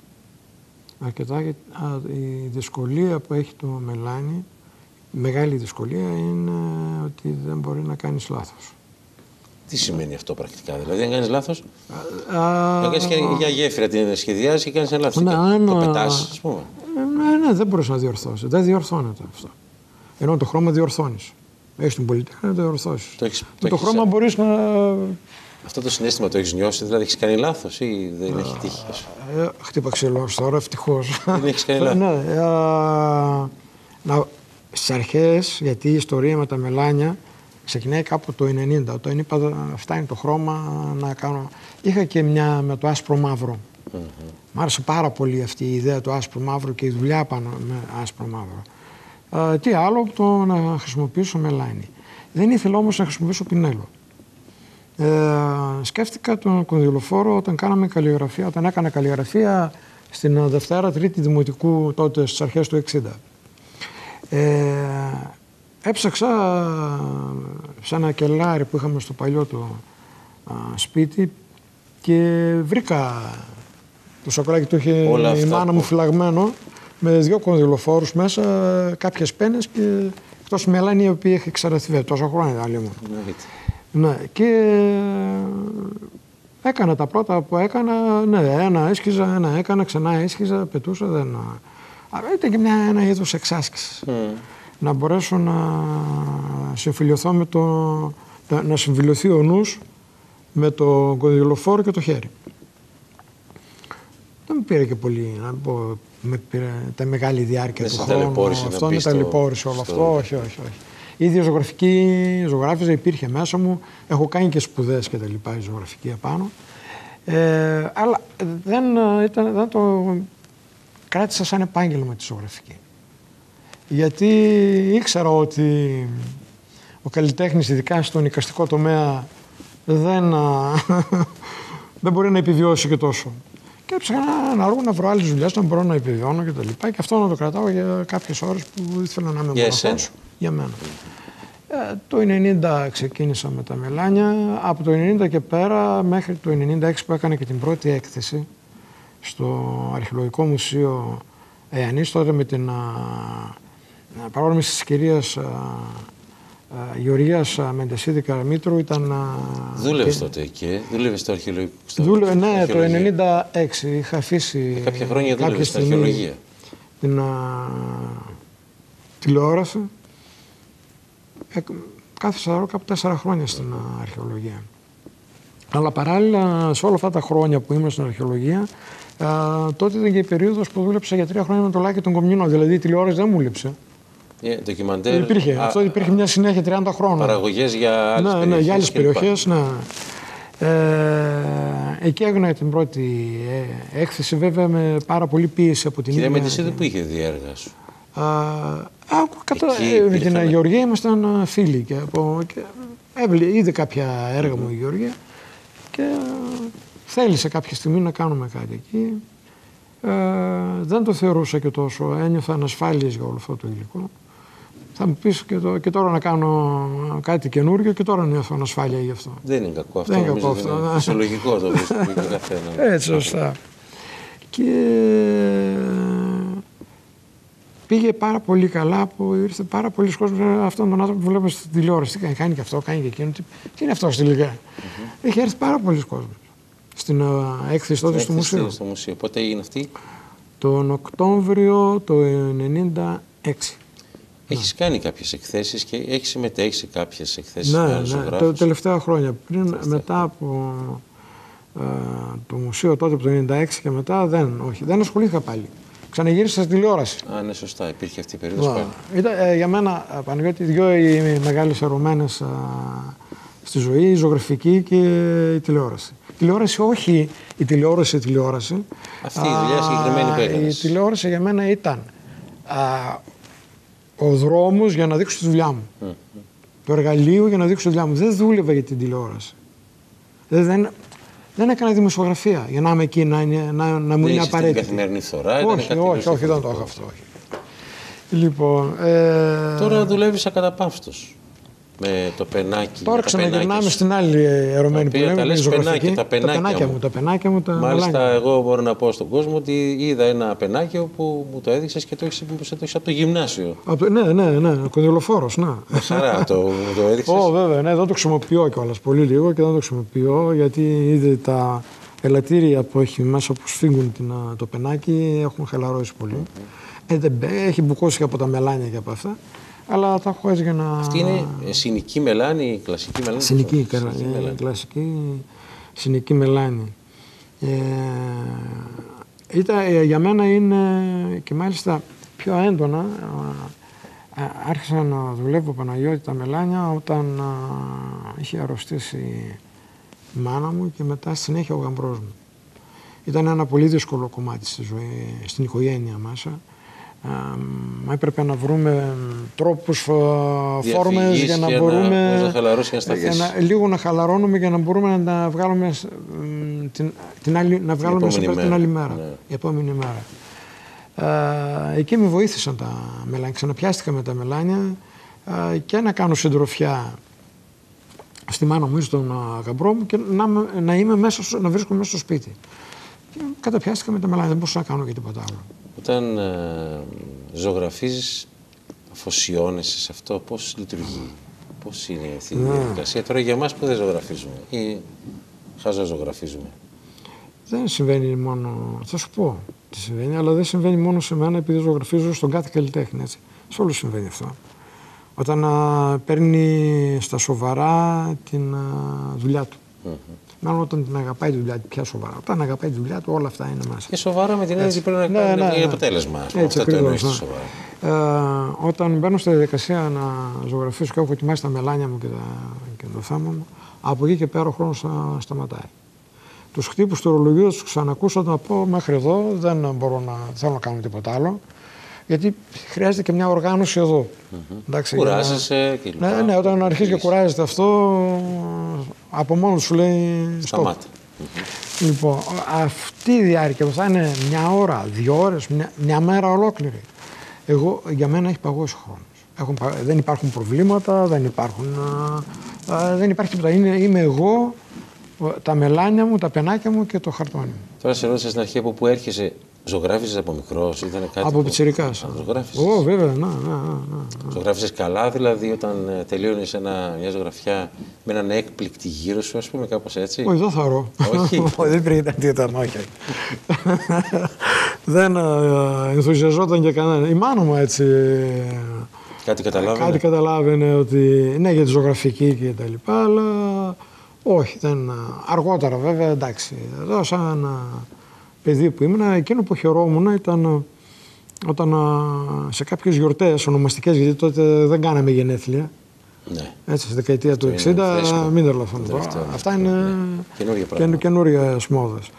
Η δυσκολία που έχει το μελάνι, η μεγάλη δυσκολία είναι ότι δεν μπορεί να κάνεις λάθος. Τι σημαίνει αυτό πρακτικά? Δηλαδή, αν κάνεις λάθος, να κάνεις και για γέφυρα την σχεδιάζεις και κάνεις ένα λάθος. Το πετάς, ας πούμε. Ναι, δεν μπορείς να διορθώσεις. Δεν διορθώνεται αυτό. Ενώ το χρώμα διορθώνεις. Έχεις την πολυτέχνη να το διορθώσεις. Το χρώμα μπορείς να. Αυτό το συναίσθημα το έχεις νιώσει, δηλαδή έχεις κάνει λάθος ή δεν έχει τύχει? Χτύπα ξυλός τώρα, ευτυχώς. Δεν έχεις κάνει λάθος. Ναι, στις αρχές, γιατί η ιστορία με τα μελάνια ξεκινάει κάπου το 90, όταν είπα φτάνει το χρώμα να κάνω. Είχα και μια με το άσπρο μαύρο. Μ' άρεσε πάρα πολύ αυτή η ιδέα του άσπρο μαύρο και η δουλειά πάνω με άσπρο μαύρο. Τι άλλο, το να χρησιμοποιήσω μελάνι. Δεν ήθελα όμως να χρησιμοποιήσω πινέλο. Σκέφτηκα τον κονδυλοφόρο όταν κάναμε καλλιογραφία, όταν έκανα καλλιογραφία στην Δευτέρα Τρίτη Δημοτικού τότε στις αρχές του 60. Έψαξα σε ένα κελάρι που είχαμε στο παλιό το σπίτι και βρήκα το σοκολάκι του είχε η μάνα μου φυλαγμένο με 2 κονδυλοφόρους μέσα, κάποιες πένες και εκτός μελάνι η οποία είχε εξαρρευθεί τόσο χρόνια άλλη μου. Ναι, και έκανα τα πρώτα που έκανα, ναι, ένα έσχιζα, ένα έκανα, ξανά έσχιζα, πετούσα, δεν. Αλλά ήταν και ένα είδος εξάσκησης. Να μπορέσω να συμφιλειωθώ να συμφιλειωθεί ο νους με το κονδυλοφόρο και το χέρι. Δεν μου πήρε και πολύ, να πω, τα μεγάλη διάρκεια του χρόνου. Αυτό με ταλαιπώρησε όλο αυτό. Όχι. Ήδη ζωγράφιζα, υπήρχε μέσα μου. Έχω κάνει και σπουδές και τα λοιπά, η ζωγραφική απάνω. Αλλά δεν το κράτησα σαν επάγγελμα τη ζωγραφική. Γιατί ήξερα ότι ο καλλιτέχνης, ειδικά στον εικαστικό τομέα, δεν μπορεί να επιβιώσει και τόσο. Και έψαχνα να βρω άλλες δουλειές, να μπορώ να επιβιώνω και τα λοιπά. Και αυτό να το κρατάω για κάποιες ώρες που ήθελα να είμαι μοναχός. Για μένα. Το 90 ξεκίνησα με τα μελάνια. Από το 90 και πέρα μέχρι το 96 που έκανα και την πρώτη έκθεση στο Αρχαιολογικό Μουσείο Εανής, τότε με την παρόρμηση της κυρίας Γεωργίας Μεντεσίδη Καραμήτρου ήταν... Δούλευες τότε εκεί, δούλευες στο αρχαιολογικό. Ναι, το 96 είχα αφήσει κάποια χρόνια δούλευες στην αρχαιολογία. Την τηλεόραση. Κάθισα εδώ κάπου 4 χρόνια στην αρχαιολογία. Αλλά παράλληλα σε όλα αυτά τα χρόνια που ήμουν στην αρχαιολογία, τότε ήταν και η περίοδος που δούλεψα για 3 χρόνια με το Λάκη τον Κομνηνό. Δηλαδή η τηλεόραση δεν μου λείψε. Ντοκιμαντέρ. Αυτό υπήρχε μια συνέχεια 30 χρόνων. Παραγωγές για άλλες περιοχές. Ναι, για άλλες περιοχές. Ναι. Εκεί έγινα την πρώτη έκθεση, βέβαια με πάρα πολύ πίεση από την ίδια. Κυρία Μεντεσίδη, πού είχε δει έργα σου? Με την Γεωργία ήμασταν φίλοι και είδε κάποια έργα μου η Γεωργία και θέλησε κάποια στιγμή να κάνουμε κάτι εκεί. Δεν το θεωρούσα και τόσο, ένιωθα ανασφάλειες για όλο αυτό το υλικό. Θα μου πεις και τώρα να κάνω κάτι καινούργιο και τώρα νιώθω ανασφάλεια γι' αυτό. Δεν είναι κακό αυτό. Δεν είναι κακό αυτό. Είναι φυσιολογικό το βρίσκω για καθένα. Έτσι, σωστά. Και πήγε πάρα πολύ καλά που ήρθε πάρα πολλοί κόσμος. Αυτόν τον άνθρωπο που βλέπω στην τηλεόραση. Τι κάνει και αυτό, κάνει και εκείνο. Τι είναι αυτό τελικά. Είχε έρθει πάρα πολλοί κόσμος. Στην έκθεση τότε στο μουσείο. Στο μουσείο. Πότε έγινε αυτή? Τον Οκτώβριο το 1996. Έχεις κάνει κάποιες εκθέσεις και έχεις συμμετέχει σε κάποιες εκθέσεις? Ναι, τα τελευταία χρόνια. Μετά από το μουσείο τότε από το 1996 και μετά δεν ασχολήθηκα πάλι. Ξαναγύρισα στη τηλεόραση. Ναι, σωστά. Υπήρχε αυτή η περίοδος πάλι. Για μένα, Παναγιώτη, δύο οι μεγάλες ερωμένες στη ζωή, η ζωγραφική και η τηλεόραση. Τηλεόραση, όχι η τηλεόραση. Αυτή η δουλειά συγκεκριμένη που έκανες. Η τηλεόραση για μένα ήταν ο δρόμος για να δείξω τη δουλειά μου. Το εργαλείο για να δείξω τη δουλειά μου. Δεν δούλευα για την τηλεόραση. Δεν έκανα δημοσιογραφία για να είμαι εκεί, να μου είναι απαραίτητη. Την καθημερινή φθορά, όχι, δεν το έχω αυτό. Λοιπόν, τώρα δουλεύεις ακαταπαύστος με το πενάκι. Τώρα ξαναγυρνάμε στην άλλη ερωμένη που λέμε. Τα πενάκια μου. Μάλιστα, εγώ μπορώ να πω στον κόσμο ότι είδα ένα πενάκι που μου το έδειξες και το έχεις από το γυμνάσιο. Ναι, ο κονδυλοφόρος, ναι. Με χαρά το έδειξες. Βέβαια, ναι, δεν το χρησιμοποιώ κιόλας πολύ λίγο και δεν το χρησιμοποιώ γιατί είδε τα ελαττήρια που έχει μέσα που σφίγγουν το πενάκι έχουν χαλαρώσει πολύ. Έχει μπουκώσει και από τα μελάνια και από αυτά. Αλλά τα έχω έτσι για να... Αυτή είναι συνική μελάνη, κλασική μελάνη. Συνική μελάνη. Για μένα είναι και μάλιστα πιο έντονα. Άρχισα να δουλεύω Παναγιώτη τα μελάνια όταν είχε αρρωστήσει η μάνα μου και μετά στη συνέχεια ο γαμπρός μου. Ήταν ένα πολύ δύσκολο κομμάτι στη ζωή, στην οικογένεια μέσα. Έπρεπε να βρούμε τρόπους, φόρμες για να μπορούμε λίγο να χαλαρώνουμε για να μπορούμε να βγάλουμε την άλλη μέρα, η επόμενη μέρα. Εκεί με βοήθησαν τα μελάνια, ξαναπιάστηκα με τα μελάνια και να κάνω συντροφιά στη μάνα μου ή στον γαμπρό μου και να βρίσκομαι μέσα στο σπίτι. Και καταπιάστηκα με τα μελάνια, δεν μπορούσα να κάνω και τίποτα άλλο. Όταν ζωγραφίζεις, αφοσιώνεσαι σε αυτό, πώς λειτουργεί, πώς είναι αυτή η διαδικασία? Τώρα για εμάς που δεν ζωγραφίζουμε ή χαζοζωγραφίζουμε. Δεν συμβαίνει μόνο, θα σου πω τι συμβαίνει, αλλά δεν συμβαίνει μόνο σε μένα επειδή ζωγραφίζω στον κάθε καλλιτέχνη, έτσι. Σε όλους συμβαίνει αυτό. Όταν παίρνει στα σοβαρά την δουλειά του. Μάλλον όταν την αγαπάει τη δουλειά του, πια σοβαρά. Όταν αγαπάει τη δουλειά του, όλα αυτά είναι μέσα. Και σοβαρά με την έννοια ότι πρέπει να κάνει αποτέλεσμα. Έτσι, αυτό το εννοείς σοβαρά. Όταν μπαίνω στη διαδικασία να ζωγραφίσω και έχω ετοιμάσει τα μελάνια μου και το θέμα μου, από εκεί και πέρα ο χρόνος σταματάει. Τους χτύπους του ρολογίου θα τους ξανακούσω να πω μέχρι εδώ, δεν θέλω να κάνω τίποτα άλλο. Γιατί χρειάζεται και μια οργάνωση εδώ. Κουράζεσαι και λοιπά. Ναι, όταν αρχίζει και κουράζεται αυτό, από μόνο σου λέει σταμάτα. Λοιπόν, αυτή η διάρκεια που θα είναι μια ώρα, 2 ώρες, μια μέρα ολόκληρη, για μένα έχει παγώσει χρόνος. Δεν υπάρχουν προβλήματα, δεν υπάρχει τίποτα. Είμαι εγώ, τα μελάνια μου, τα πενάκια μου και το χαρτόνι μου. Τώρα σε ρώτησα στην αρχή από πού έρχεσαι. Ζωγράφιζες από μικρός, ήταν κάτι. Από πιτσιρικάς. Βέβαια, ναι. Ζωγράφιζες καλά, δηλαδή, όταν τελείωνες μια ζωγραφιά με έναν έκπληκτη γύρω σου, ας πούμε, κάπως έτσι. Όχι, δεν θαρώ. Όχι. Δεν πήρε τίποτα, όχι. Δεν ενθουσιαζόταν και κανένα. Η μάνα μου έτσι. Κάτι καταλάβαινε ότι ναι, για τη ζωγραφική και τα λοιπά, αλλά όχι. Αργότερα, βέβαια, εντάξει. Εδώ σαν παιδί που ήμουν, εκείνο που χαιρόμουν ήταν όταν σε κάποιες γιορτές ονομαστικές, γιατί τότε δεν κάναμε γενέθλια. Ναι. Έτσι, στη δεκαετία του 60, μην τρελαθούμε. Αυτά είναι καινούριες μόδες.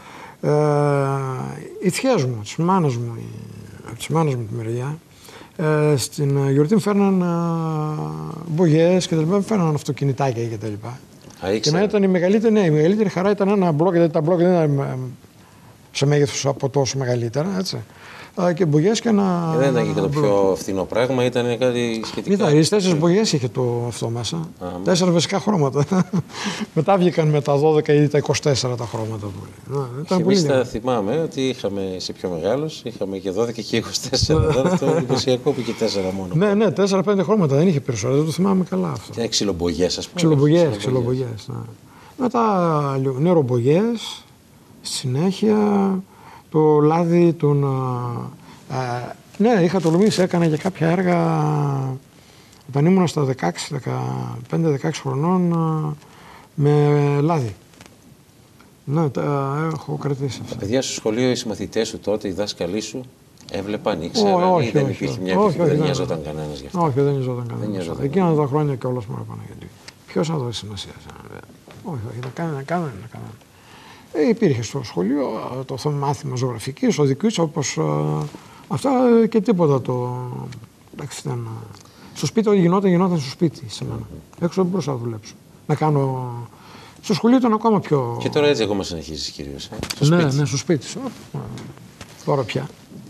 Οι θείες μου, τις μάνες μου, από τις μάνες μου τη μεριά, στην γιορτή μου φέρναν μπογιές και τα λοιπά, φέρναν αυτοκινητάκια και τα λοιπά. Και να ήταν η μεγαλύτερη χαρά ήταν ένα μπλοκ, γιατί τα μπλοκ δεν ήταν σε μέγεθος από τόσο μεγαλύτερα, έτσι. Και μπογιές και να. Δεν ήταν και το πιο φθηνό πράγμα, ήταν κάτι σχετικά. Ήταν 4 μπογιές είχε αυτό μέσα. 4 βασικά χρώματα. Μετά βγήκαν με τα 12 ή τα 24 τα χρώματα που λέει. Εμείς τα θυμάμαι ότι είχαμε σε πιο μεγάλος, είχαμε και 12 και 24. Αυτό εντυπωσιακό που είχε 4 μόνο. Ναι, 4-5 χρώματα, δεν είχε περισσότερα, δεν το θυμάμαι καλά αυτό. Και ξυλομπογιές, ας πούμε. Ξυλομπογιές. Μετά νερομπογιές. Συνέχεια το λάδι ναι, είχα τολμήσει, έκανα και κάποια έργα όταν ήμουν στα 15-16 χρονών με λάδι. Ναι, τα έχω κρατήσει αυτά. Παιδιά στο σχολείο, οι συμμαθητές σου τότε, οι δάσκαλοι σου, έβλεπαν, ήξεραν ή δεν υπήρχε μια εποχή που δεν νοιαζόταν κανένας γι' αυτό? Όχι, δεν νοιαζόταν κανένας. Εκείνα τα χρόνια κιόλας μου έπανε γιατί. Ποιος να δώσει σημασία σε ένα? Όχι, να κάνουν. Υπήρχε στο σχολείο το μάθημα ζωγραφικής, οδικής, όπως αυτά και τίποτα εντάξει, στο σπίτι γινόταν στο σπίτι σε μένα. Έξω δεν μπορούσα να δουλέψω. Να κάνω. Στο σχολείο ήταν ακόμα πιο. Και τώρα έτσι ακόμα συνεχίζεις κυρίως. Ναι, στο σπίτι. Τώρα πια.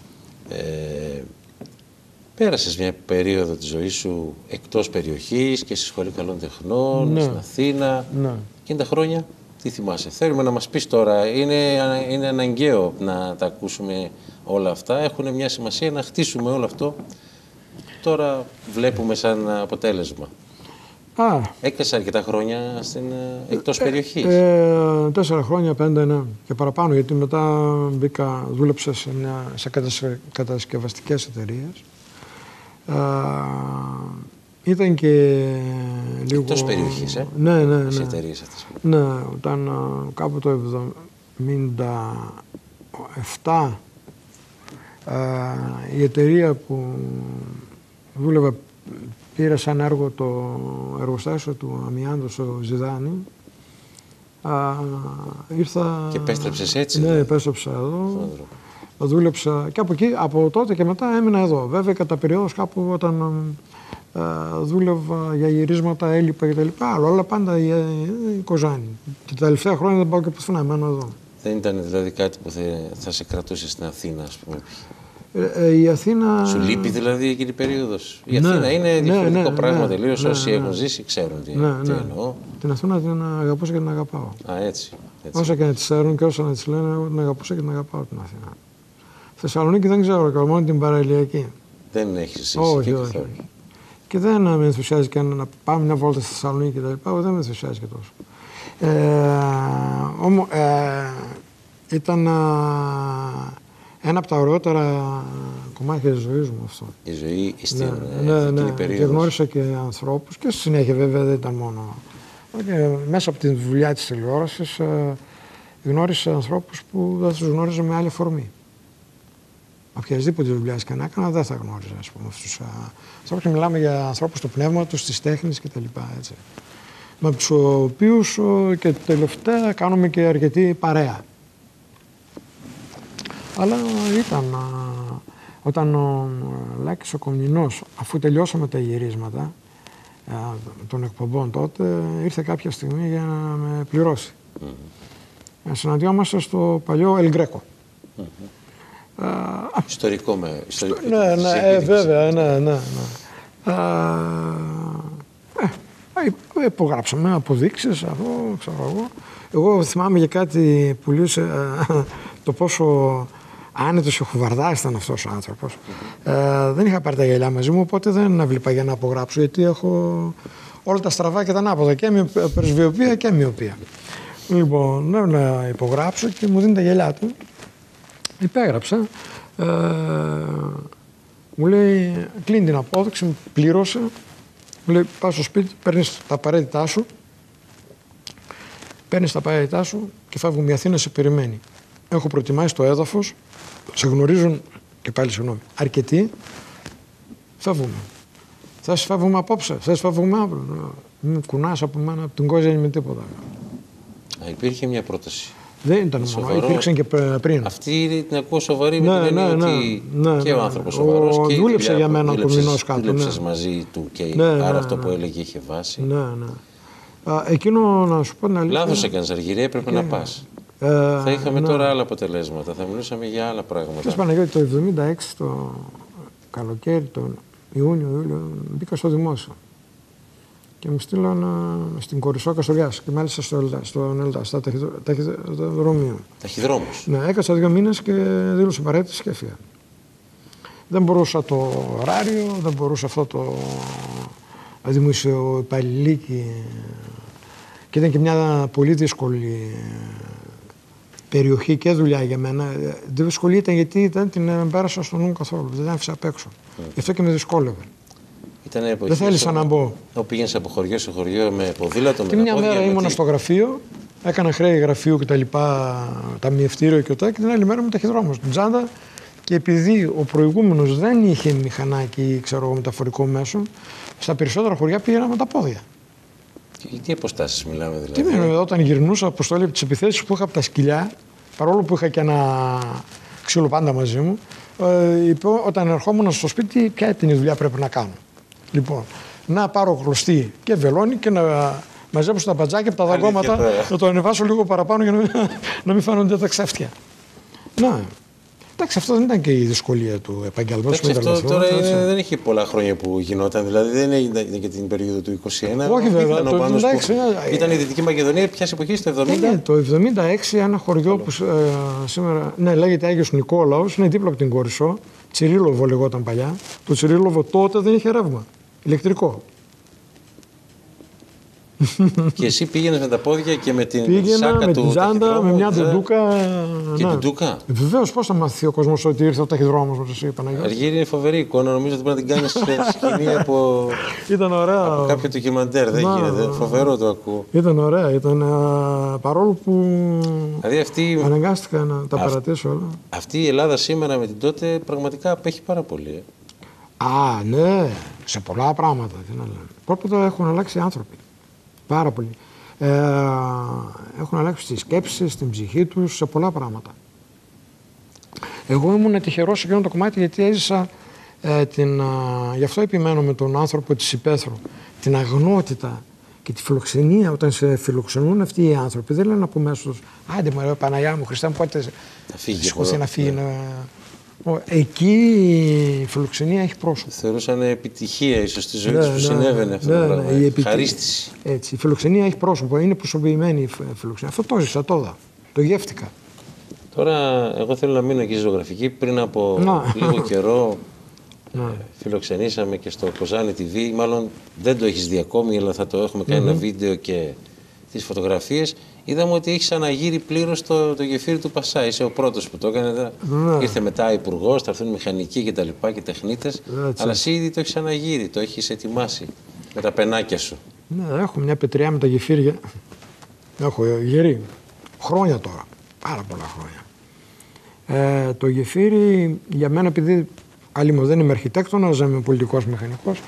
Πέρασες μια περίοδο της ζωής σου εκτός περιοχής και στη Σχολή Καλών Τεχνών, στην Αθήνα. Ναι. Και τα χρόνια. Τι θυμάσαι? Θέλουμε να μας πεις τώρα. Είναι αναγκαίο να τα ακούσουμε όλα αυτά. Έχουν μια σημασία να χτίσουμε όλο αυτό. Τώρα βλέπουμε σαν αποτέλεσμα. Έκασες αρκετά χρόνια εκτός περιοχής. 4 χρόνια, 5, ναι. Και παραπάνω, γιατί μετά δούλεψα σε κατασκευαστικές εταιρείες. Ήταν και λίγο. Εκτός περιοχής, Ναι. Τις εταιρείες αυτές. Ναι, ήταν κάπου το 1977 η εταιρεία που δούλευα πήρε σαν έργο το εργοστάσιο του Αμιάντου στο Ζιδάνι. Ήρθα. Και επέστρεψες έτσι? Ναι, επέστρεψα εδώ. Δούλεψα και από τότε και μετά έμεινα εδώ. Βέβαια, κατά περίοδος κάπου όταν δούλευα για γυρίσματα, έλειπα κτλ. Αλλά όλα πάντα η Κοζάνη. Και τα τελευταία χρόνια δεν πάω και πουθενά, μένω εδώ. Δεν ήταν δηλαδή κάτι που θα σε κρατούσε στην Αθήνα, ας πούμε? Η Αθήνα. Σου λείπει δηλαδή εκείνη η περίοδος? Η Αθήνα είναι διαφορετικό πράγμα τελείως. Όσοι έχουν ζήσει ξέρουν τι εννοώ. Την Αθήνα την αγαπούσα και την αγαπάω. Έτσι. Όσα και να τη ξέρουν και όσα να τη λένε, εγώ την αγαπούσα και την αγαπάω την Αθήνα. Θεσσαλονίκη δεν ξέρω, μόνο την παραλιακή. Δεν έχει ζήσει? Όχι. Και δεν με ενθουσιάζει και να πάμε μια βόλτα στη Θεσσαλονίκη κτλ. Δεν με ενθουσιάζει και τόσο. Όμως ήταν ένα από τα ωραιότερα κομμάτια της ζωής μου αυτό. Η ζωή στην ναι, περίοδο. Και γνώρισα και ανθρώπους και στη συνέχεια βέβαια δεν ήταν μόνο Και μέσα από τη δουλειά της τηλεόρασης γνώρισα ανθρώπους που δεν τους γνώριζα με άλλη αφορμή. Οποιασδήποτε δουλειά και να έκανα δεν θα γνώριζα, ας πούμε, αυτούς τους ανθρώπους. Και μιλάμε για ανθρώπους του πνεύματος, της τέχνης κτλ. Με τους οποίους και τελευταία κάνουμε και αρκετή παρέα. Αλλά ήταν όταν ο Λάκης ο Κομνηνός, αφού τελειώσαμε τα γυρίσματα των εκπομπών τότε, ήρθε κάποια στιγμή για να με πληρώσει. Συναντιόμαστε στο παλιό El Greco. Ιστορικό Ναι, βέβαια, ναι. Υπογράψαμε αποδείξεις, αυτό ξέρω εγώ. Εγώ θυμάμαι για κάτι που λύσε το πόσο άνετος και χουβαρδάς ήταν αυτός ο άνθρωπος. Δεν είχα πάρει τα γυαλιά μαζί μου, οπότε δεν έβλεπα για να απογράψω, γιατί έχω όλα τα στραβά και τα ανάποδα, και πρεσβειοπία και μοιοπία. Λοιπόν, να υπογράψω και μου δίνει τα γυαλιά του. Υπέγραψα. Μου λέει, κλείνει την απόδειξη, μου πλήρωσε. Μου λέει, πας στο σπίτι, παίρνεις τα απαραίτητά σου. Παίρνεις τα απαραίτητά σου και φεύγουμε. Η Αθήνα σε περιμένει. Έχω προετοιμάσει το έδαφος, σε γνωρίζουν και πάλι συγγνώμη. Αρκετοί, φεύγουμε. Θες φεύγουμε απόψε, θες φεύγουμε αύριο. Μην κουνάς από μένα, από την κόζα με τίποτα. Υπήρχε μια πρόταση. Δεν ήταν μόνο, υπήρξαν και πριν. Αυτή την ακούω σοβαρή, με την έννοια ότι και ο άνθρωπος σοβαρός και δούλεψε για μένα ο Κομνηνός κάτω. Δούλεψες μαζί του και άρα αυτό που έλεγε είχε βάση. Ναι. Εκείνο, να σου πω την αλήθεια. Λάθος έκανες, Αργυρία, έπρεπε να πας. Θα είχαμε τώρα άλλα αποτελέσματα, θα μιλούσαμε για άλλα πράγματα. Ξέρεις, Παναγιώτη, το 1976, το καλοκαίρι, τον Ιούνιο, μπήκα στο δημόσιο. Και μου στείλαν στην Κορισσό Καστοριάς και μάλιστα στον Ελτά, στα ταχυδρομείο. Ταχυδρόμους. Ναι, έκατσα 2 μήνες και δήλωσα παρέτηση και έφυγα. Δεν μπορούσα το ωράριο, δεν μπορούσα αυτό το δημοσιοϊπαλληλίκι. Και ήταν και μια πολύ δύσκολη περιοχή και δουλειά για μένα. Δύσκολη ήταν γιατί δεν την πέρασα στο νου καθόλου, δεν την άφησα απ' έξω. Γι' αυτό και με δυσκόλευε. Δεν θέλησα να μπω. Πήγαινες από χωριό σε χωριό με ποδήλατο, με μια μέρα ήμουνα στο γραφείο, έκανα χρέη γραφείου και τα λοιπά, ταμιευτήριο και και την άλλη μέρα ήμουν ταχυδρόμος στην τσάντα. Και επειδή ο προηγούμενος δεν είχε μηχανάκι ή μεταφορικό μέσο, στα περισσότερα χωριά πήγαινα με τα πόδια. Τι αποστάσεις μιλάμε δηλαδή? Όταν γυρνούσα, αποστολή από τις επιθέσεις που είχα από τα σκυλιά, παρόλο που είχα και ένα ξύλο πάντα μαζί μου, όταν ερχόμουν στο σπίτι, ποια την δουλειά πρέπει να κάνω. Λοιπόν, να πάρω κλωστή και βελόνι και να μαζέψω τα μπατζάκια από τα δαγκώματα, να το ανεβάσω λίγο παραπάνω για να μην φαίνονται τα ξέφτια. Να. Εντάξει, αυτό δεν ήταν και η δυσκολία του επαγγέλματος. Αυτό τώρα δεν είχε πολλά χρόνια που γινόταν, δηλαδή δεν έγινε και την περίοδο του 1921. Όχι, βέβαια. Ήταν η Δυτική Μακεδονία, ποια εποχή, στο 1970. Το 1976, ένα χωριό που σήμερα λέγεται Άγιος Νικόλαος, είναι δίπλα από την Κορισσό. Τσιρίλοβο λεγόταν παλιά. Το Τσιρίλοβο τότε δεν είχε ρεύμα. Ηλεκτρικό. Και εσύ πήγαινες με τα πόδια και με την σάκα με την τσάντα, με μια ντουντούκα. Και την ντουντούκα. Βεβαίως, πώς θα μάθει ο κόσμος ότι ήρθε ο ταχυδρόμος, όπως εσύ, Παναγιώτη. Αργύρι, είναι φοβερή εικόνα. Νομίζω ότι πρέπει να την κάνεις σκηνή από. Ήταν ωραία. Από κάποιο ντοκιμαντέρ. Δεν γίνεται. Φοβερό το ακούω. Ήταν ωραία. Ήταν παρόλο που. Δηλαδή αναγκάστηκα να τα παρατήσω όλα. Αυτή η Ελλάδα σήμερα με την τότε πραγματικά απέχει πάρα πολύ. Ναι. Σε πολλά πράγματα. Πρώτα έχουν αλλάξει οι άνθρωποι. Πάρα πολύ. Έχουν αλλάξει τις σκέψεις, την ψυχή τους, σε πολλά πράγματα. Εγώ ήμουν τυχερός σε εκείνο το κομμάτι γιατί έζησα γι' αυτό επιμένω με τον άνθρωπο της υπαίθρου, την αγνότητα και τη φιλοξενία. Όταν σε φιλοξενούν αυτοί οι άνθρωποι, δεν λένε από μέσα τους, άντε μωρέ Παναγιά μου, Χριστέ μου, πότε σηκωθεί να φύγει. Εκεί η φιλοξενία έχει πρόσωπο. Θεωρούσαν επιτυχία ίσως στη ζωή τους που συνέβαινε αυτό το πράγμα. Χαρίστηση. Έτσι, η φιλοξενία έχει πρόσωπο, είναι προσωπημένη η φιλοξενία. Αυτό το ζήσα τώρα, το γεύτηκα. Τώρα εγώ θέλω να μείνω εκεί ζωγραφική. Πριν από λίγο καιρό φιλοξενήσαμε και στο Κοζάνι TV. Μάλλον δεν το έχεις δει ακόμη, αλλά θα το έχουμε κάνει ένα βίντεο και τις φωτογραφίες. Είδαμε ότι έχει αναγύρει πλήρως το γεφύρι του Πασά. Είσαι ο πρώτος που το έκανε. Ήρθε μετά υπουργός, θα έρθουν μηχανικοί και τα λοιπά και τεχνίτες. Αλλά εσύ ήδη το έχεις αναγύρει, το έχεις ετοιμάσει με τα πενάκια σου. Ναι, έχω μια πετριά με τα γεφύρια. Έχω γερή. Χρόνια τώρα. Πάρα πολλά χρόνια. Το γεφύρι για μένα, επειδή αλλήμον δεν είμαι αρχιτέκτονας, δεν είμαι πολιτικός μηχανικός,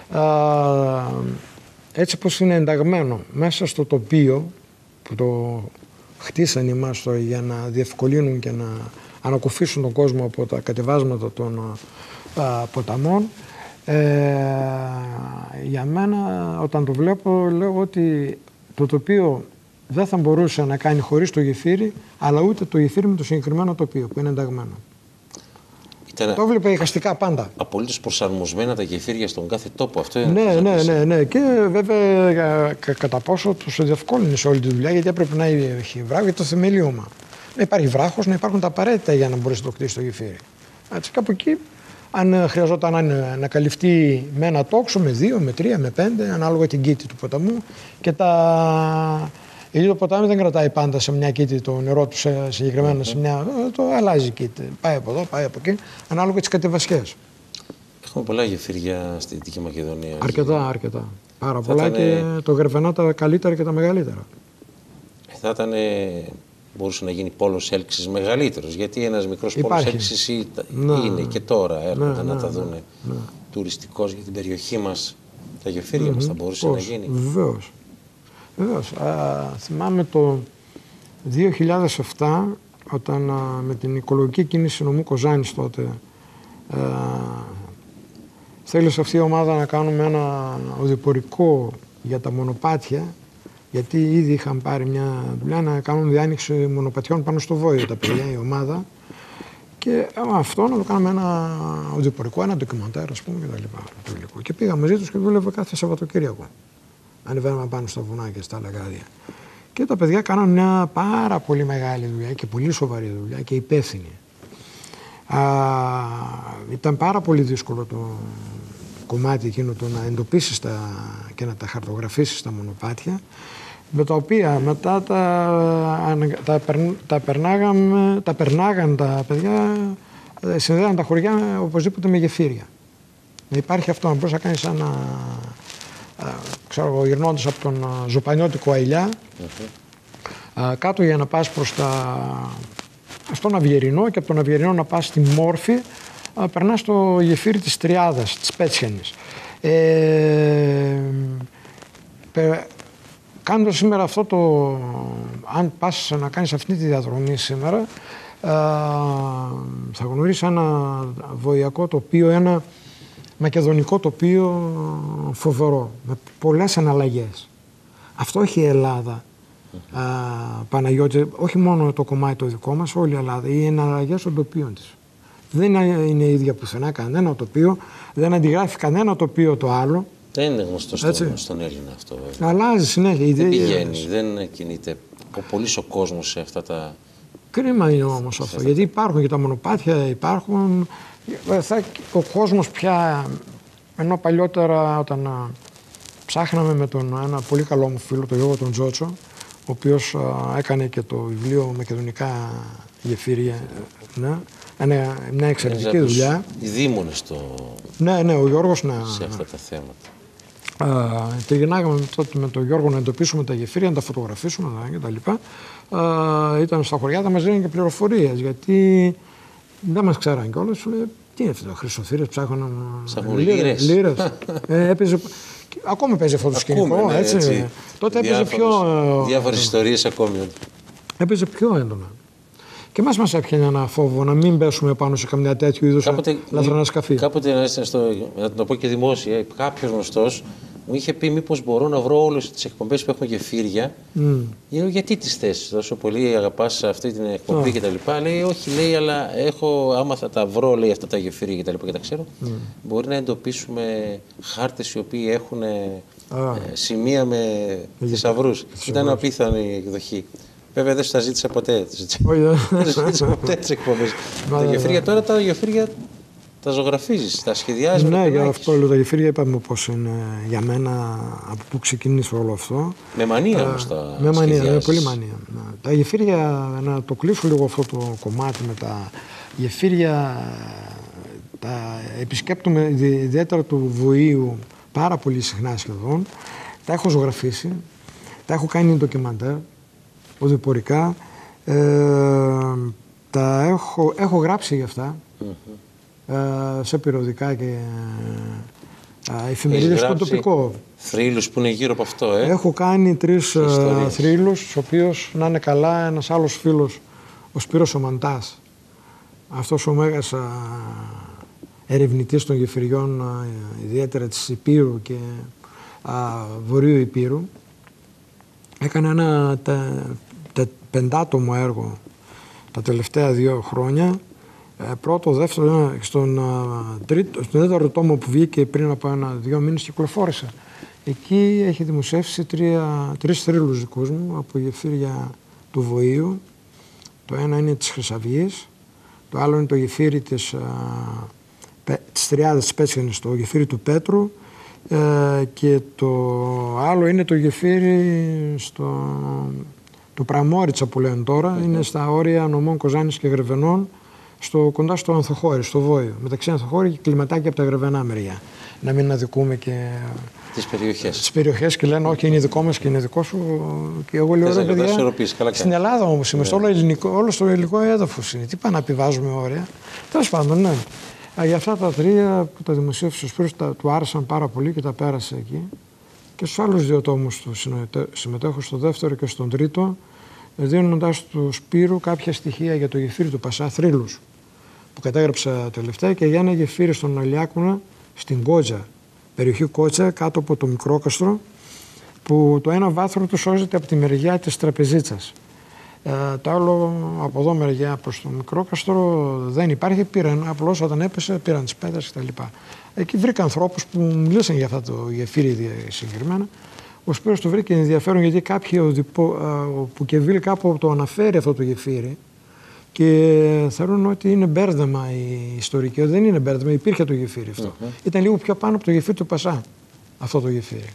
έτσι πως είναι ενταγμένο μέσα στο τοπίο που το χτίσαν οι μάστοροι για να διευκολύνουν και να ανακουφίσουν τον κόσμο από τα κατεβάσματα των ποταμών, για μένα όταν το βλέπω λέω ότι το τοπίο δεν θα μπορούσε να κάνει χωρίς το γεφύρι, αλλά ούτε το γεφύρι με το συγκεκριμένο τοπίο που είναι ενταγμένο. Το έβλεπα εικαστικά πάντα. Απολύτως προσαρμοσμένα τα γεφύρια στον κάθε τόπο. Αυτό είναι. Ναι. Και βέβαια κατά πόσο τους διευκόλυνε σε όλη τη δουλειά, γιατί έπρεπε να έχει βράχο για το θεμελίωμα. Να υπάρχει βράχος, να υπάρχουν τα απαραίτητα για να μπορέσει να το χτίσει το γεφύρι. Έτσι, κάπου εκεί, αν χρειαζόταν να καλυφθεί με ένα τόξο, με 2, με 3, με 5, ανάλογα την κήτη του ποταμού. Γιατί το ποτάμι δεν κρατάει πάντα σε μια κήτη το νερό του συγκεκριμένα, σε μια, το αλλάζει κήτη. Πάει από εδώ, πάει από εκεί, ανάλογα τις κατεβασιές. Έχουμε πολλά γεφύρια στη Δυτική Μακεδονία. Αρκετά. Πάρα πολλά και το Γερβενό τα καλύτερα και τα μεγαλύτερα. Θα ήταν, μπορούσε να γίνει πόλος έλξης μεγαλύτερος, γιατί ένας μικρός πόλος έλξης είναι και τώρα, έρχονται να τα δουν τουριστικός για την περιοχή μας. Τα γεφύρια μας θα μπορούσε να γίνει. Βεβαίως. Θυμάμαι το 2007, όταν με την οικολογική κίνηση νομού Κοζάνης τότε θέλησε αυτή η ομάδα να κάνουμε ένα οδηπορικό για τα μονοπάτια, γιατί ήδη είχαν πάρει μια δουλειά να κάνουν διάνοιξη μονοπατιών πάνω στο Βόιο τα παιδιά, η ομάδα, και αυτό να το κάνουμε ένα οδηπορικό, ένα ντοκιμαντέρ, ας πούμε, κτλ. Και πήγα μαζί τους και δούλευα κάθε Σαββατοκύριακο. Ανεβαίναμε πάνω στα βουνά και στα λαγάδια. Και τα παιδιά κάναν μια πάρα πολύ μεγάλη δουλειά και πολύ σοβαρή δουλειά και υπεύθυνη. Ήταν πάρα πολύ δύσκολο το κομμάτι εκείνο το να εντοπίσεις και να τα χαρτογραφίσεις τα μονοπάτια, με τα οποία μετά τα περνάγαν τα παιδιά, συνδέαν τα χωριά οπωσδήποτε με γεφύρια. Υπάρχει αυτό, να μπορείς να κάνεις ένα, ξέρω, γυρνώντας από τον Ζωπανιώτικο Αηλιά, κάτω για να πας στον Αυγερινό, και από τον Αυγερινό να πας στη Μόρφη, περνάς στο γεφύρι της Τριάδας, της Πέτσιανης. Κάνοντας σήμερα αυτό αν πας να κάνεις αυτή τη διαδρομή σήμερα, θα γνωρίσεις ένα βοηακό τοπίο, ένα μακεδονικό τοπίο φοβερό, με πολλές αναλλαγές. Αυτό έχει η Ελλάδα, Παναγιώτη, όχι μόνο το κομμάτι το δικό μας, όλη η Ελλάδα, οι εναλλαγές των τοπίων της. Δεν είναι ίδια πουθενά κανένα τοπίο, δεν αντιγράφει κανένα τοπίο το άλλο. Δεν είναι γνωστό στον Έλληνα αυτό, βέβαια. Αλλάζει συνέχεια. Δεν πηγαίνει, δεν κινείται πολύς ο κόσμος σε αυτά τα... Κρίμα είναι όμως αυτό, γιατί υπάρχουν και τα μονοπάτια, υπάρχουν. Ο κόσμος πια, ενώ παλιότερα όταν ψάχναμε με ένα πολύ καλό μου φίλο, τον Γιώργο τον Τζότσο, ο οποίος έκανε και το βιβλίο Μακεδονικά γεφύρια, μια εξαιρετική δουλειά. Οι δήμονες Ναι, ο Γιώργος σε αυτά τα θέματα. Και γυρνάγαμε τότε με τον Γιώργο να εντοπίσουμε τα γεφύρια, να τα φωτογραφίσουμε κτλ. Ήταν στα χωριά, θα μας δίνουν και πληροφορίες, γιατί δεν μας ξέραν κιόλας. Σου λέει, τι είναι αυτό, χρυσοθύρες ψάχνουν λίρες. Ακόμα παίζει αυτό το σκηνικό, έτσι. Τότε έπαιζε διάφορες ιστορίες ακόμη. Έπαιζε πιο έντονα. Και μας έπιανε ένα φόβο να μην πέσουμε πάνω σε καμιά τέτοιου είδους λαθρανά σκαφή. Κάποτε, να το πω και δημόσια, κάποιος γνωστός μου είχε πει μήπως μπορώ να βρω όλες τις εκπομπές που έχουμε γεφύρια. Γιατί τις θες, τόσο πολύ αγαπάς αυτή την εκπομπή κτλ. Λέει όχι, λέει, αλλά άμα θα τα βρω, λέει, αυτά τα γεφύρια κτλ. Και τα ξέρω, μπορεί να εντοπίσουμε χάρτες οι οποίοι έχουν σημεία με θησαυρούς. Ήταν απίθανη εκδοχή. Βέβαια δεν σου τα ζήτησα ποτέ. Δεν σου ζήτησα ποτέ τις εκπομπές. Τα γεφύρια τώρα, τα γεφύρια τα ζωγραφίζεις, τα σχεδιάζεις. Ναι, για αυτό λέω, τα γεφύρια είπαμε πως είναι για μένα, από πού ξεκίνησε όλο αυτό. Με μανία όμως τα με μανία, με πολύ μανία. Τα γεφύρια, να το κλείσω λίγο αυτό το κομμάτι με τα γεφύρια, τα επισκέπτομαι ιδιαίτερα του Βοήου πάρα πολύ συχνά σχεδόν. τα έχω ζωγραφίσει, τα έχω κάνει ντοκιμαντέρ, οδηπορικά, τα έχω γράψει γι' αυτά, σε περιοδικά και εφημερίδες στο τοπικό. Θρύλους που είναι γύρω από αυτό, Έχω κάνει 3 θρύλους, στους οποίους να είναι καλά ένας άλλος φίλος, ο Σπύρος ο Μαντάς, αυτός ο μέγας ερευνητής των γεφυριών, ιδιαίτερα της Υπήρου και Βορείου Υπήρου. Έκανε ένα 5άτομο έργο τα τελευταία 2 χρόνια. Πρώτο, δεύτερο, στον δεύτερο τόμο που βγήκε πριν από 1-2 μήνες κυκλοφόρησε. Εκεί έχει δημοσιεύσει 3 θρύλους δικούς μου από γεφύρια του Βοήου. Το ένα είναι της Χρυσαυγής, το άλλο είναι το γεφύρι της Τριάδας της Πέτσιανης, το γεφύρι του Πέτρου, και το άλλο είναι το γεφύρι το Πραμόριτσα που λένε τώρα, είναι στα όρια νομών Κοζάνης και Γρεβενών, κοντά στο Ανθοχώρι, στο Βόιο, μεταξύ Ανθοχώρι και Κλιματάκι από τα Γρεβενά μεριά. Να μην αδικούμε και τις περιοχές και λένε όχι, είναι δικό μας και είναι δικό σου. Και εγώ λέω, παιδιά, στην Ελλάδα όμως είμαστε, όλο στο ελληνικό έδαφος είναι. Τι πάνε να επιβάζουμε όρια. Τέλος πάντων, ναι. Για αυτά τα 3 που τα δημοσίευσε ο Σπύρος, του άρεσαν πάρα πολύ και τα πέρασε εκεί. Και στους άλλους 2 τόμους του συμμετέχω, στο δεύτερο και στον τρίτο, δίνοντας του Σπύρου κάποια στοιχεία για το γεφύρι του Πασά, θρύλους, που κατέγραψα τελευταία, και για ένα γεφύρι στον Αλιάκουνα, στην Κότζα, περιοχή Κότσα, κάτω από το Μικρόκαστρο, που το ένα βάθρο του σώζεται από τη μεριά της Τραπεζίτσας. Το άλλο από εδώ μεριά προς το Μικρόκαστρο δεν υπάρχει, απλώς όταν έπεσε πήραν τις πέτρες κτλ. Εκεί βρήκα ανθρώπους που μιλήσαν για αυτό το γεφύρι συγκεκριμένα. Ο Σπύρος το βρήκε ενδιαφέρον γιατί κάποιοι που και βίλ κάπου το αναφέρει αυτό το γεφύρι και θεωρούν ότι είναι μπέρδεμα η ιστορική. Δεν είναι μπέρδεμα, υπήρχε το γεφύρι αυτό. Ήταν λίγο πιο πάνω από το γεφύρι του Πασά αυτό το γεφύρι.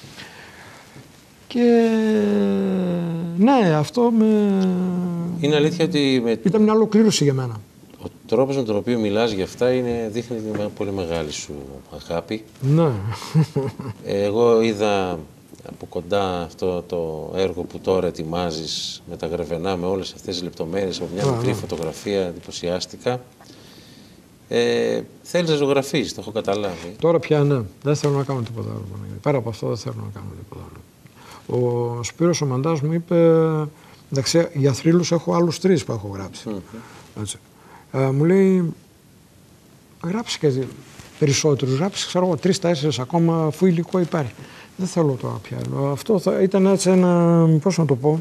Και ναι, αυτό είναι αλήθεια ότι ήταν μια ολοκλήρωση για μένα. Ο τρόπος με τον οποίο μιλάς για αυτά δείχνει μια πολύ μεγάλη σου αγάπη. Ναι. Εγώ είδα από κοντά αυτό το έργο που τώρα ετοιμάζεις με τα Γρεβενά, με όλες αυτές τις λεπτομέρειες, από μια μικρή φωτογραφία, εντυπωσιάστηκα. Θέλεις να ζωγραφίσεις, το έχω καταλάβει. Τώρα πια ναι, δεν θέλω να κάνω τίποτα άλλο. Πέρα από αυτό δεν θέλω να κάνω τίποτα άλλο. Ο Σπύρος ο Μαντάς μου είπε, εντάξει, για θρύλους έχω άλλους 3 που έχω γράψει. Έτσι. Μου λέει, γράψει και περισσότερους, γράψει, ξέρω εγώ, 3-4 ακόμα, αφού υλικό υπάρχει. Δεν θέλω τώρα πια. Αυτό ήταν έτσι πώς να το πω,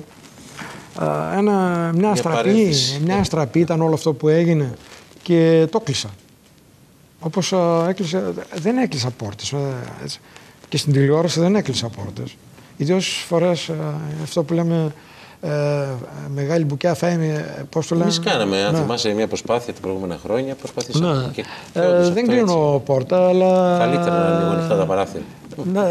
μια αστραπή ήταν όλο αυτό που έγινε και το κλείσα. Όπως δεν έκλεισα πόρτες. Έτσι. Και στην τηλεόραση δεν έκλεισα πόρτες. Ιδίως φορές αυτό που λέμε μεγάλη μπουκιά φαίμη, πώς το λέμε. Εμείς κάναμε, αν θυμάσαι, μια προσπάθεια τα προηγούμενα χρόνια, προσπαθήσαμε. Και δεν κλείνω πόρτα, αλλά... Καλύτερα να είναι λίγο ανοιχτά τα παράθυρα. Ναι.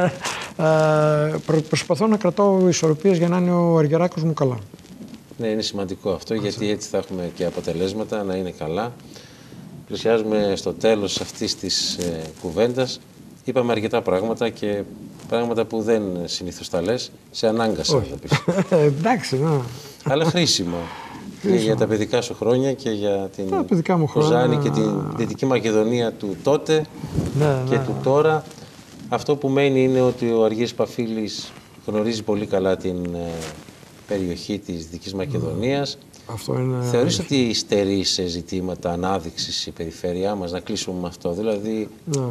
Προσπαθώ να κρατάω ισορροπίες για να είναι ο Αργυράκος μου καλά. Ναι, είναι σημαντικό αυτό, γιατί έτσι θα έχουμε και αποτελέσματα να είναι καλά. Πλησιάζουμε στο τέλος αυτής της κουβέντας. Είπαμε αρκετά πράγματα και πράγματα που δεν συνήθως τα λες. Σε ανάγκασα να τα πεις. Εντάξει, ναι. Αλλά χρήσιμο. Και για τα παιδικά σου χρόνια και για την Κοζάνη και την Δυτική Μακεδονία του τότε και του τώρα. Αυτό που μένει είναι ότι ο Αργύρης Παφίλης γνωρίζει πολύ καλά την περιοχή της Δυτικής Μακεδονίας. Αυτό είναι... Θεωρείς ότι στερεί σε ζητήματα ανάδειξης η περιφέρειά μας, να κλείσουμε με αυτό? Δηλαδή,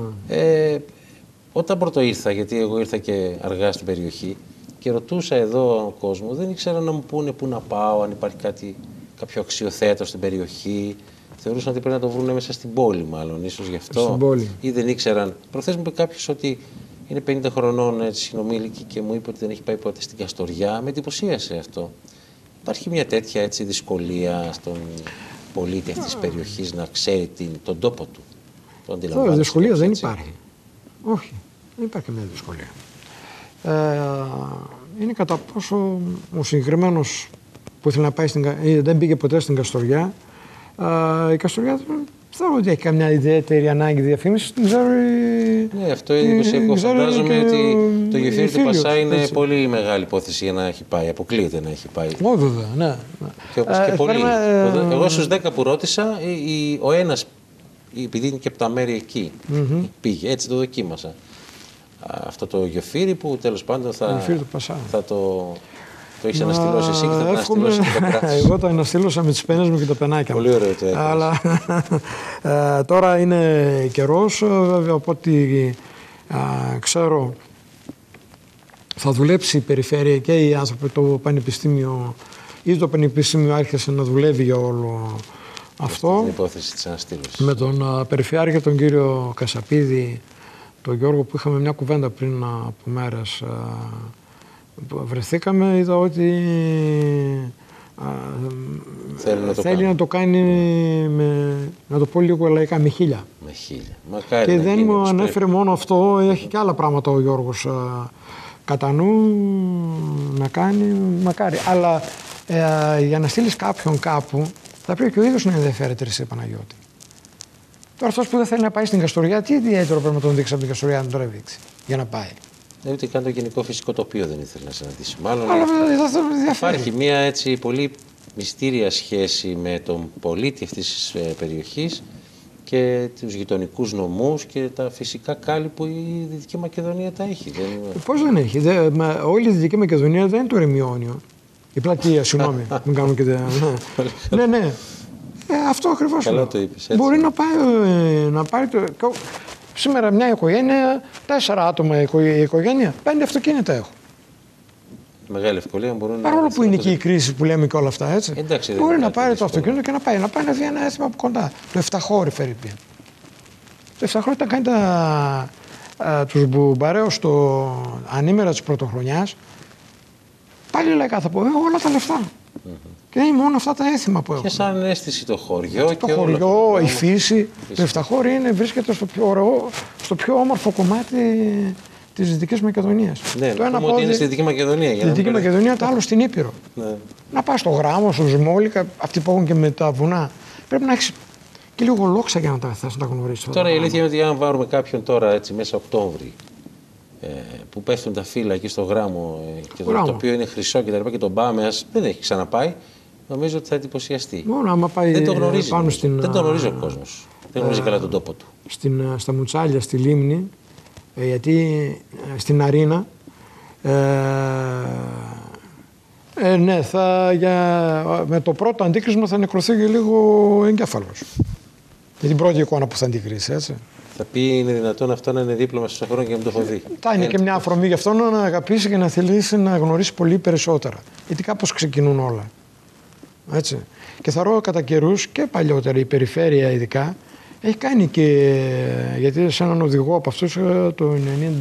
όταν πρώτο ήρθα, γιατί εγώ ήρθα και αργά στην περιοχή και ρωτούσα εδώ κόσμο, δεν ήξερα να μου πούνε πού να πάω, αν υπάρχει κάποιο αξιοθέατο στην περιοχή. Θεωρούσαν ότι πρέπει να το βρουν μέσα στην πόλη, μάλλον, ίσως γι' αυτό. Στην πόλη. Ή δεν ήξεραν. Προχθές μου είπε κάποιος ότι είναι 50 χρονών συνομήλικη και μου είπε ότι δεν έχει πάει ποτέ στην Καστοριά. Με εντυπωσίασε αυτό. Υπάρχει μια τέτοια έτσι, δυσκολία στον πολίτη αυτής της περιοχής να ξέρει τον τόπο του? Το αντιλαμβάνεσαι? Δυσκολία δεν υπάρχει. Όχι, δεν υπάρχει καμία δυσκολία. Είναι κατά πόσο ο συγκεκριμένος που ήθελε να πάει δεν πήγε ποτέ στην Καστοριά. Η Καστοριά Θεωρώ ότι έχει καμιά ιδιαίτερη ανάγκη διαφήμιση. Την ξέρω. Ναι, αυτό είναι εντυπωσιακό. Φαντάζομαι ότι το γεφύρι του Πασά είναι πολύ μεγάλη υπόθεση για να έχει πάει. Αποκλείεται να έχει πάει. Ω, βέβαια, ναι. Και όπως και πολλοί. Εγώ στους 10 που ρώτησα, ο ένας, επειδή είναι και από τα μέρη εκεί, πήγε. Έτσι το δοκίμασα. Αυτό το γεφύρι που τέλος πάντων θα το έχεις αναστηλώσει εσύ και θα το αναστηλώσει και το κράτος. Εγώ το αναστήλωσα με τις πένες μου και τα πενάκια μου. Πολύ ωραίο το έκανες. Αλλά τώρα είναι καιρός, βέβαια, από ό,τι ξέρω, θα δουλέψει η περιφέρεια και οι άνθρωποι, το Πανεπιστήμιο, ήδη το Πανεπιστήμιο άρχισε να δουλεύει για όλο αυτό. Την υπόθεση της αναστήλωσης. Με τον Περιφερειάρχη, τον κύριο Κασαπίδη, τον Γιώργο, που είχαμε μια κουβέντα πριν από μέρες, βρεθήκαμε, είδα ότι θέλει να το κάνει να το πω λίγο λαϊκά, με χίλια. Με χίλια. Μακάρι. Και δεν μου ανέφερε μόνο αυτό, έχει και άλλα πράγματα ο Γιώργος κατά νου να κάνει, μακάρι. Αλλά για να στείλεις κάποιον κάπου, θα πρέπει και ο ίδιος να ενδιαφέρεται, εσύ Παναγιώτη. Τώρα αυτός που δεν θέλει να πάει στην Καστοριά, τι ιδιαίτερο πρέπει να τον δείξει από την Καστοριά να τον τραβήξει για να πάει. Ούτε καν το γενικό φυσικό τοπίο δεν ήθελε να συναντήσει. Μάλλον αλλά υπάρχει μια έτσι πολύ μυστήρια σχέση με τον πολίτη αυτής της περιοχής και τους γειτονικούς νομούς και τα φυσικά κάλλη που η Δυτική Μακεδονία τα έχει. Πώς δεν έχει. Όλη η Δυτική Μακεδονία δεν είναι το Ρημιόνιο. Η πλατεία, συγγνώμη. Μην κάνουμε και ναι. Αυτό ακριβώς. Καλά το είπες. Έτσι. Μπορεί να πάρει το... Σήμερα μια οικογένεια, 4 άτομα η οικογένεια, 5 αυτοκίνητα έχω. Μεγάλη ευκολία μπορούν να... Παρόλο που είναι και η κρίση που λέμε και όλα αυτά, έτσι. Εντάξει, μπορεί να πάρει το αυτοκίνητο και να πάει να δει ένα έθιμα από κοντά. Το 7 χώρι φερειπίν. Το 7 χώρι, όταν κάνει τους μπουμπαρέους στο ανήμερα της πρωτοχρονιάς, πάλι λαϊκά θα πω, όλα τα λεφτά. Και είναι μόνο αυτά τα έθιμα που έχουν. Και σαν αίσθηση το χωριό. Το χωριό, η φύση. Το 7 χώρι βρίσκεται στο πιο όμορφο κομμάτι της Δυτικής Μακεδονίας. Ναι, το ένα ότι είναι στη Δυτική Μακεδονία. Στη Δυτική Μακεδονία, το άλλο στην Ήπειρο. Ναι. Να πας στο Γράμμο, στο Σμόλικα, αυτοί που έχουν και με τα βουνά. Πρέπει να έχεις και λίγο λόξα για να τα θες να τα γνωρίσεις. Τώρα η αλήθεια είναι ότι αν βάλουμε κάποιον τώρα έτσι μέσα Οκτώβρη, που πέφτουν τα φύλλα εκεί στο Γράμμο και το οποίο είναι χρυσό και τα λοιπά και τον πάμε, δεν έχει ξαναπάει, νομίζω ότι θα εντυπωσιαστεί. Μόνο άμα πάει δεν το γνωρίζει. Πάνω δεν το γνωρίζει ο κόσμος. Δεν γνωρίζει καλά τον τόπο του. Στα Μουτσάλια, στη Λίμνη, γιατί στην Αρίνα, ναι, με το πρώτο αντίκρισμα θα νεκρωθεί και λίγο ο εγκέφαλος. Για την πρώτη εικόνα που θα αντικρίσει, έτσι. Θα πει είναι δυνατόν αυτό να είναι δίπλωμα στο χρόνο και να μην το έχω δει. Θα είναι και μια αφορμή γι' αυτό να αγαπήσει και να θελήσει να γνωρίσει πολύ περισσότερα. Γιατί κάπως ξεκινούν όλα. Έτσι. Και θα ρω κατά καιρούς και παλιότερα η περιφέρεια ειδικά έχει κάνει και. Γιατί σε έναν οδηγό από αυτούς το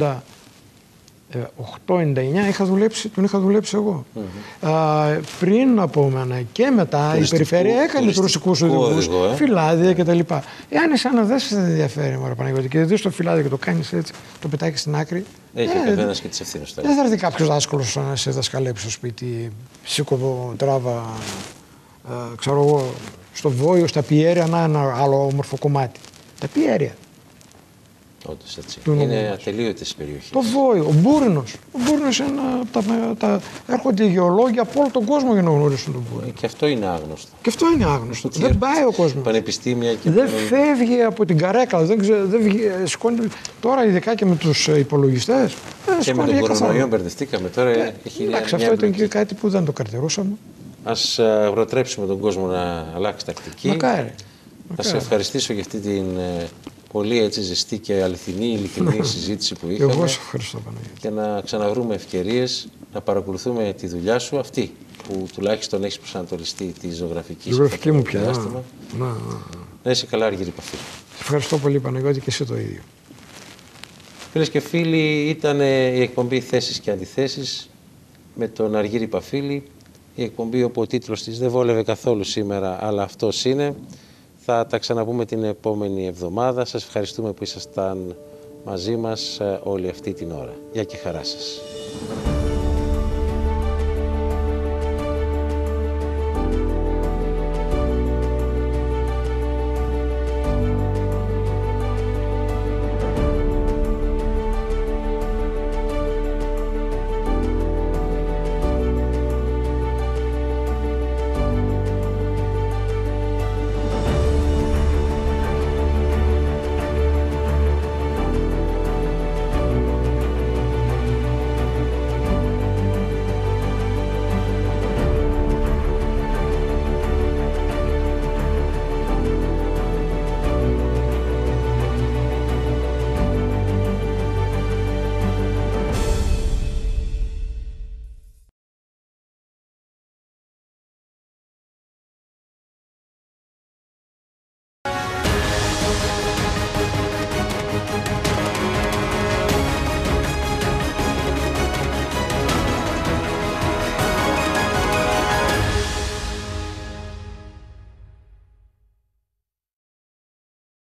98-99 τον είχα δουλέψει εγώ. Πριν από μένα και μετά η περιφέρεια έκανε τους ρωσικούς οδηγούς, φυλάδια κτλ. Εάν εσένα δεν σε ενδιαφέρει, μωρέ Παναγιώτη, και δεις το φυλάδι και το κάνεις έτσι, το πετάξεις στην άκρη. Έχει ο καθένας και τις ευθύνες του. Δεν θα έρθει κάποιος δάσκαλος να σε δασκαλέψει στο σπίτι, σήκω τράβα, ξέρω εγώ, στο Βόιο, στα Πιέρια, ένα άλλο όμορφο κομμάτι. Τα Πιέρια. Όντως έτσι. Είναι ατελείωτες οι περιοχές. Το Βόιο, ο Μπούρινος. Ο Μπούρινος είναι έρχονται οι γεωλόγοι από όλο τον κόσμο για να γνωρίσουν τον Μπούρινο. Και αυτό είναι άγνωστο. Και αυτό είναι άγνωστο. Δεν πάει ο κόσμος. Πανεπιστήμια και δεν φεύγει από την καρέκλα. Δεν σηκώνει. Τώρα, ειδικά και με τους υπολογιστές. Και με τον κορονοϊό μπερδευτήκαμε τώρα. Εντάξει, αυτό ήταν και κάτι που δεν το καρτερούσαμε. Ας προτρέψουμε τον κόσμο να αλλάξει τακτική. Μακάρι. Να σε ευχαριστήσω για αυτή την πολύ έτσι ζεστή και αληθινή, ειλικρινή συζήτηση που είχαμε. Εγώ σε ευχαριστώ, Παναγιώτη. Και να ξαναβρούμε ευκαιρίες να παρακολουθούμε τη δουλειά σου, αυτή που τουλάχιστον έχεις προσανατολιστεί τη ζωγραφική μου πια. Να είσαι καλά, Αργύρη Παφίλη. Ευχαριστώ πολύ, Παναγιώτη, και εσύ το ίδιο. Φίλες και φίλοι, ήταν η εκπομπή Θέσεις και Αντιθέσεις με τον Αργύρη Παφίλη. Η εκπομπή όπου ο τίτλος της δεν βόλευε καθόλου σήμερα, αλλά αυτός είναι. Θα τα ξαναπούμε την επόμενη εβδομάδα. Σας ευχαριστούμε που ήσασταν μαζί μας όλη αυτή την ώρα. Γεια και χαρά σας.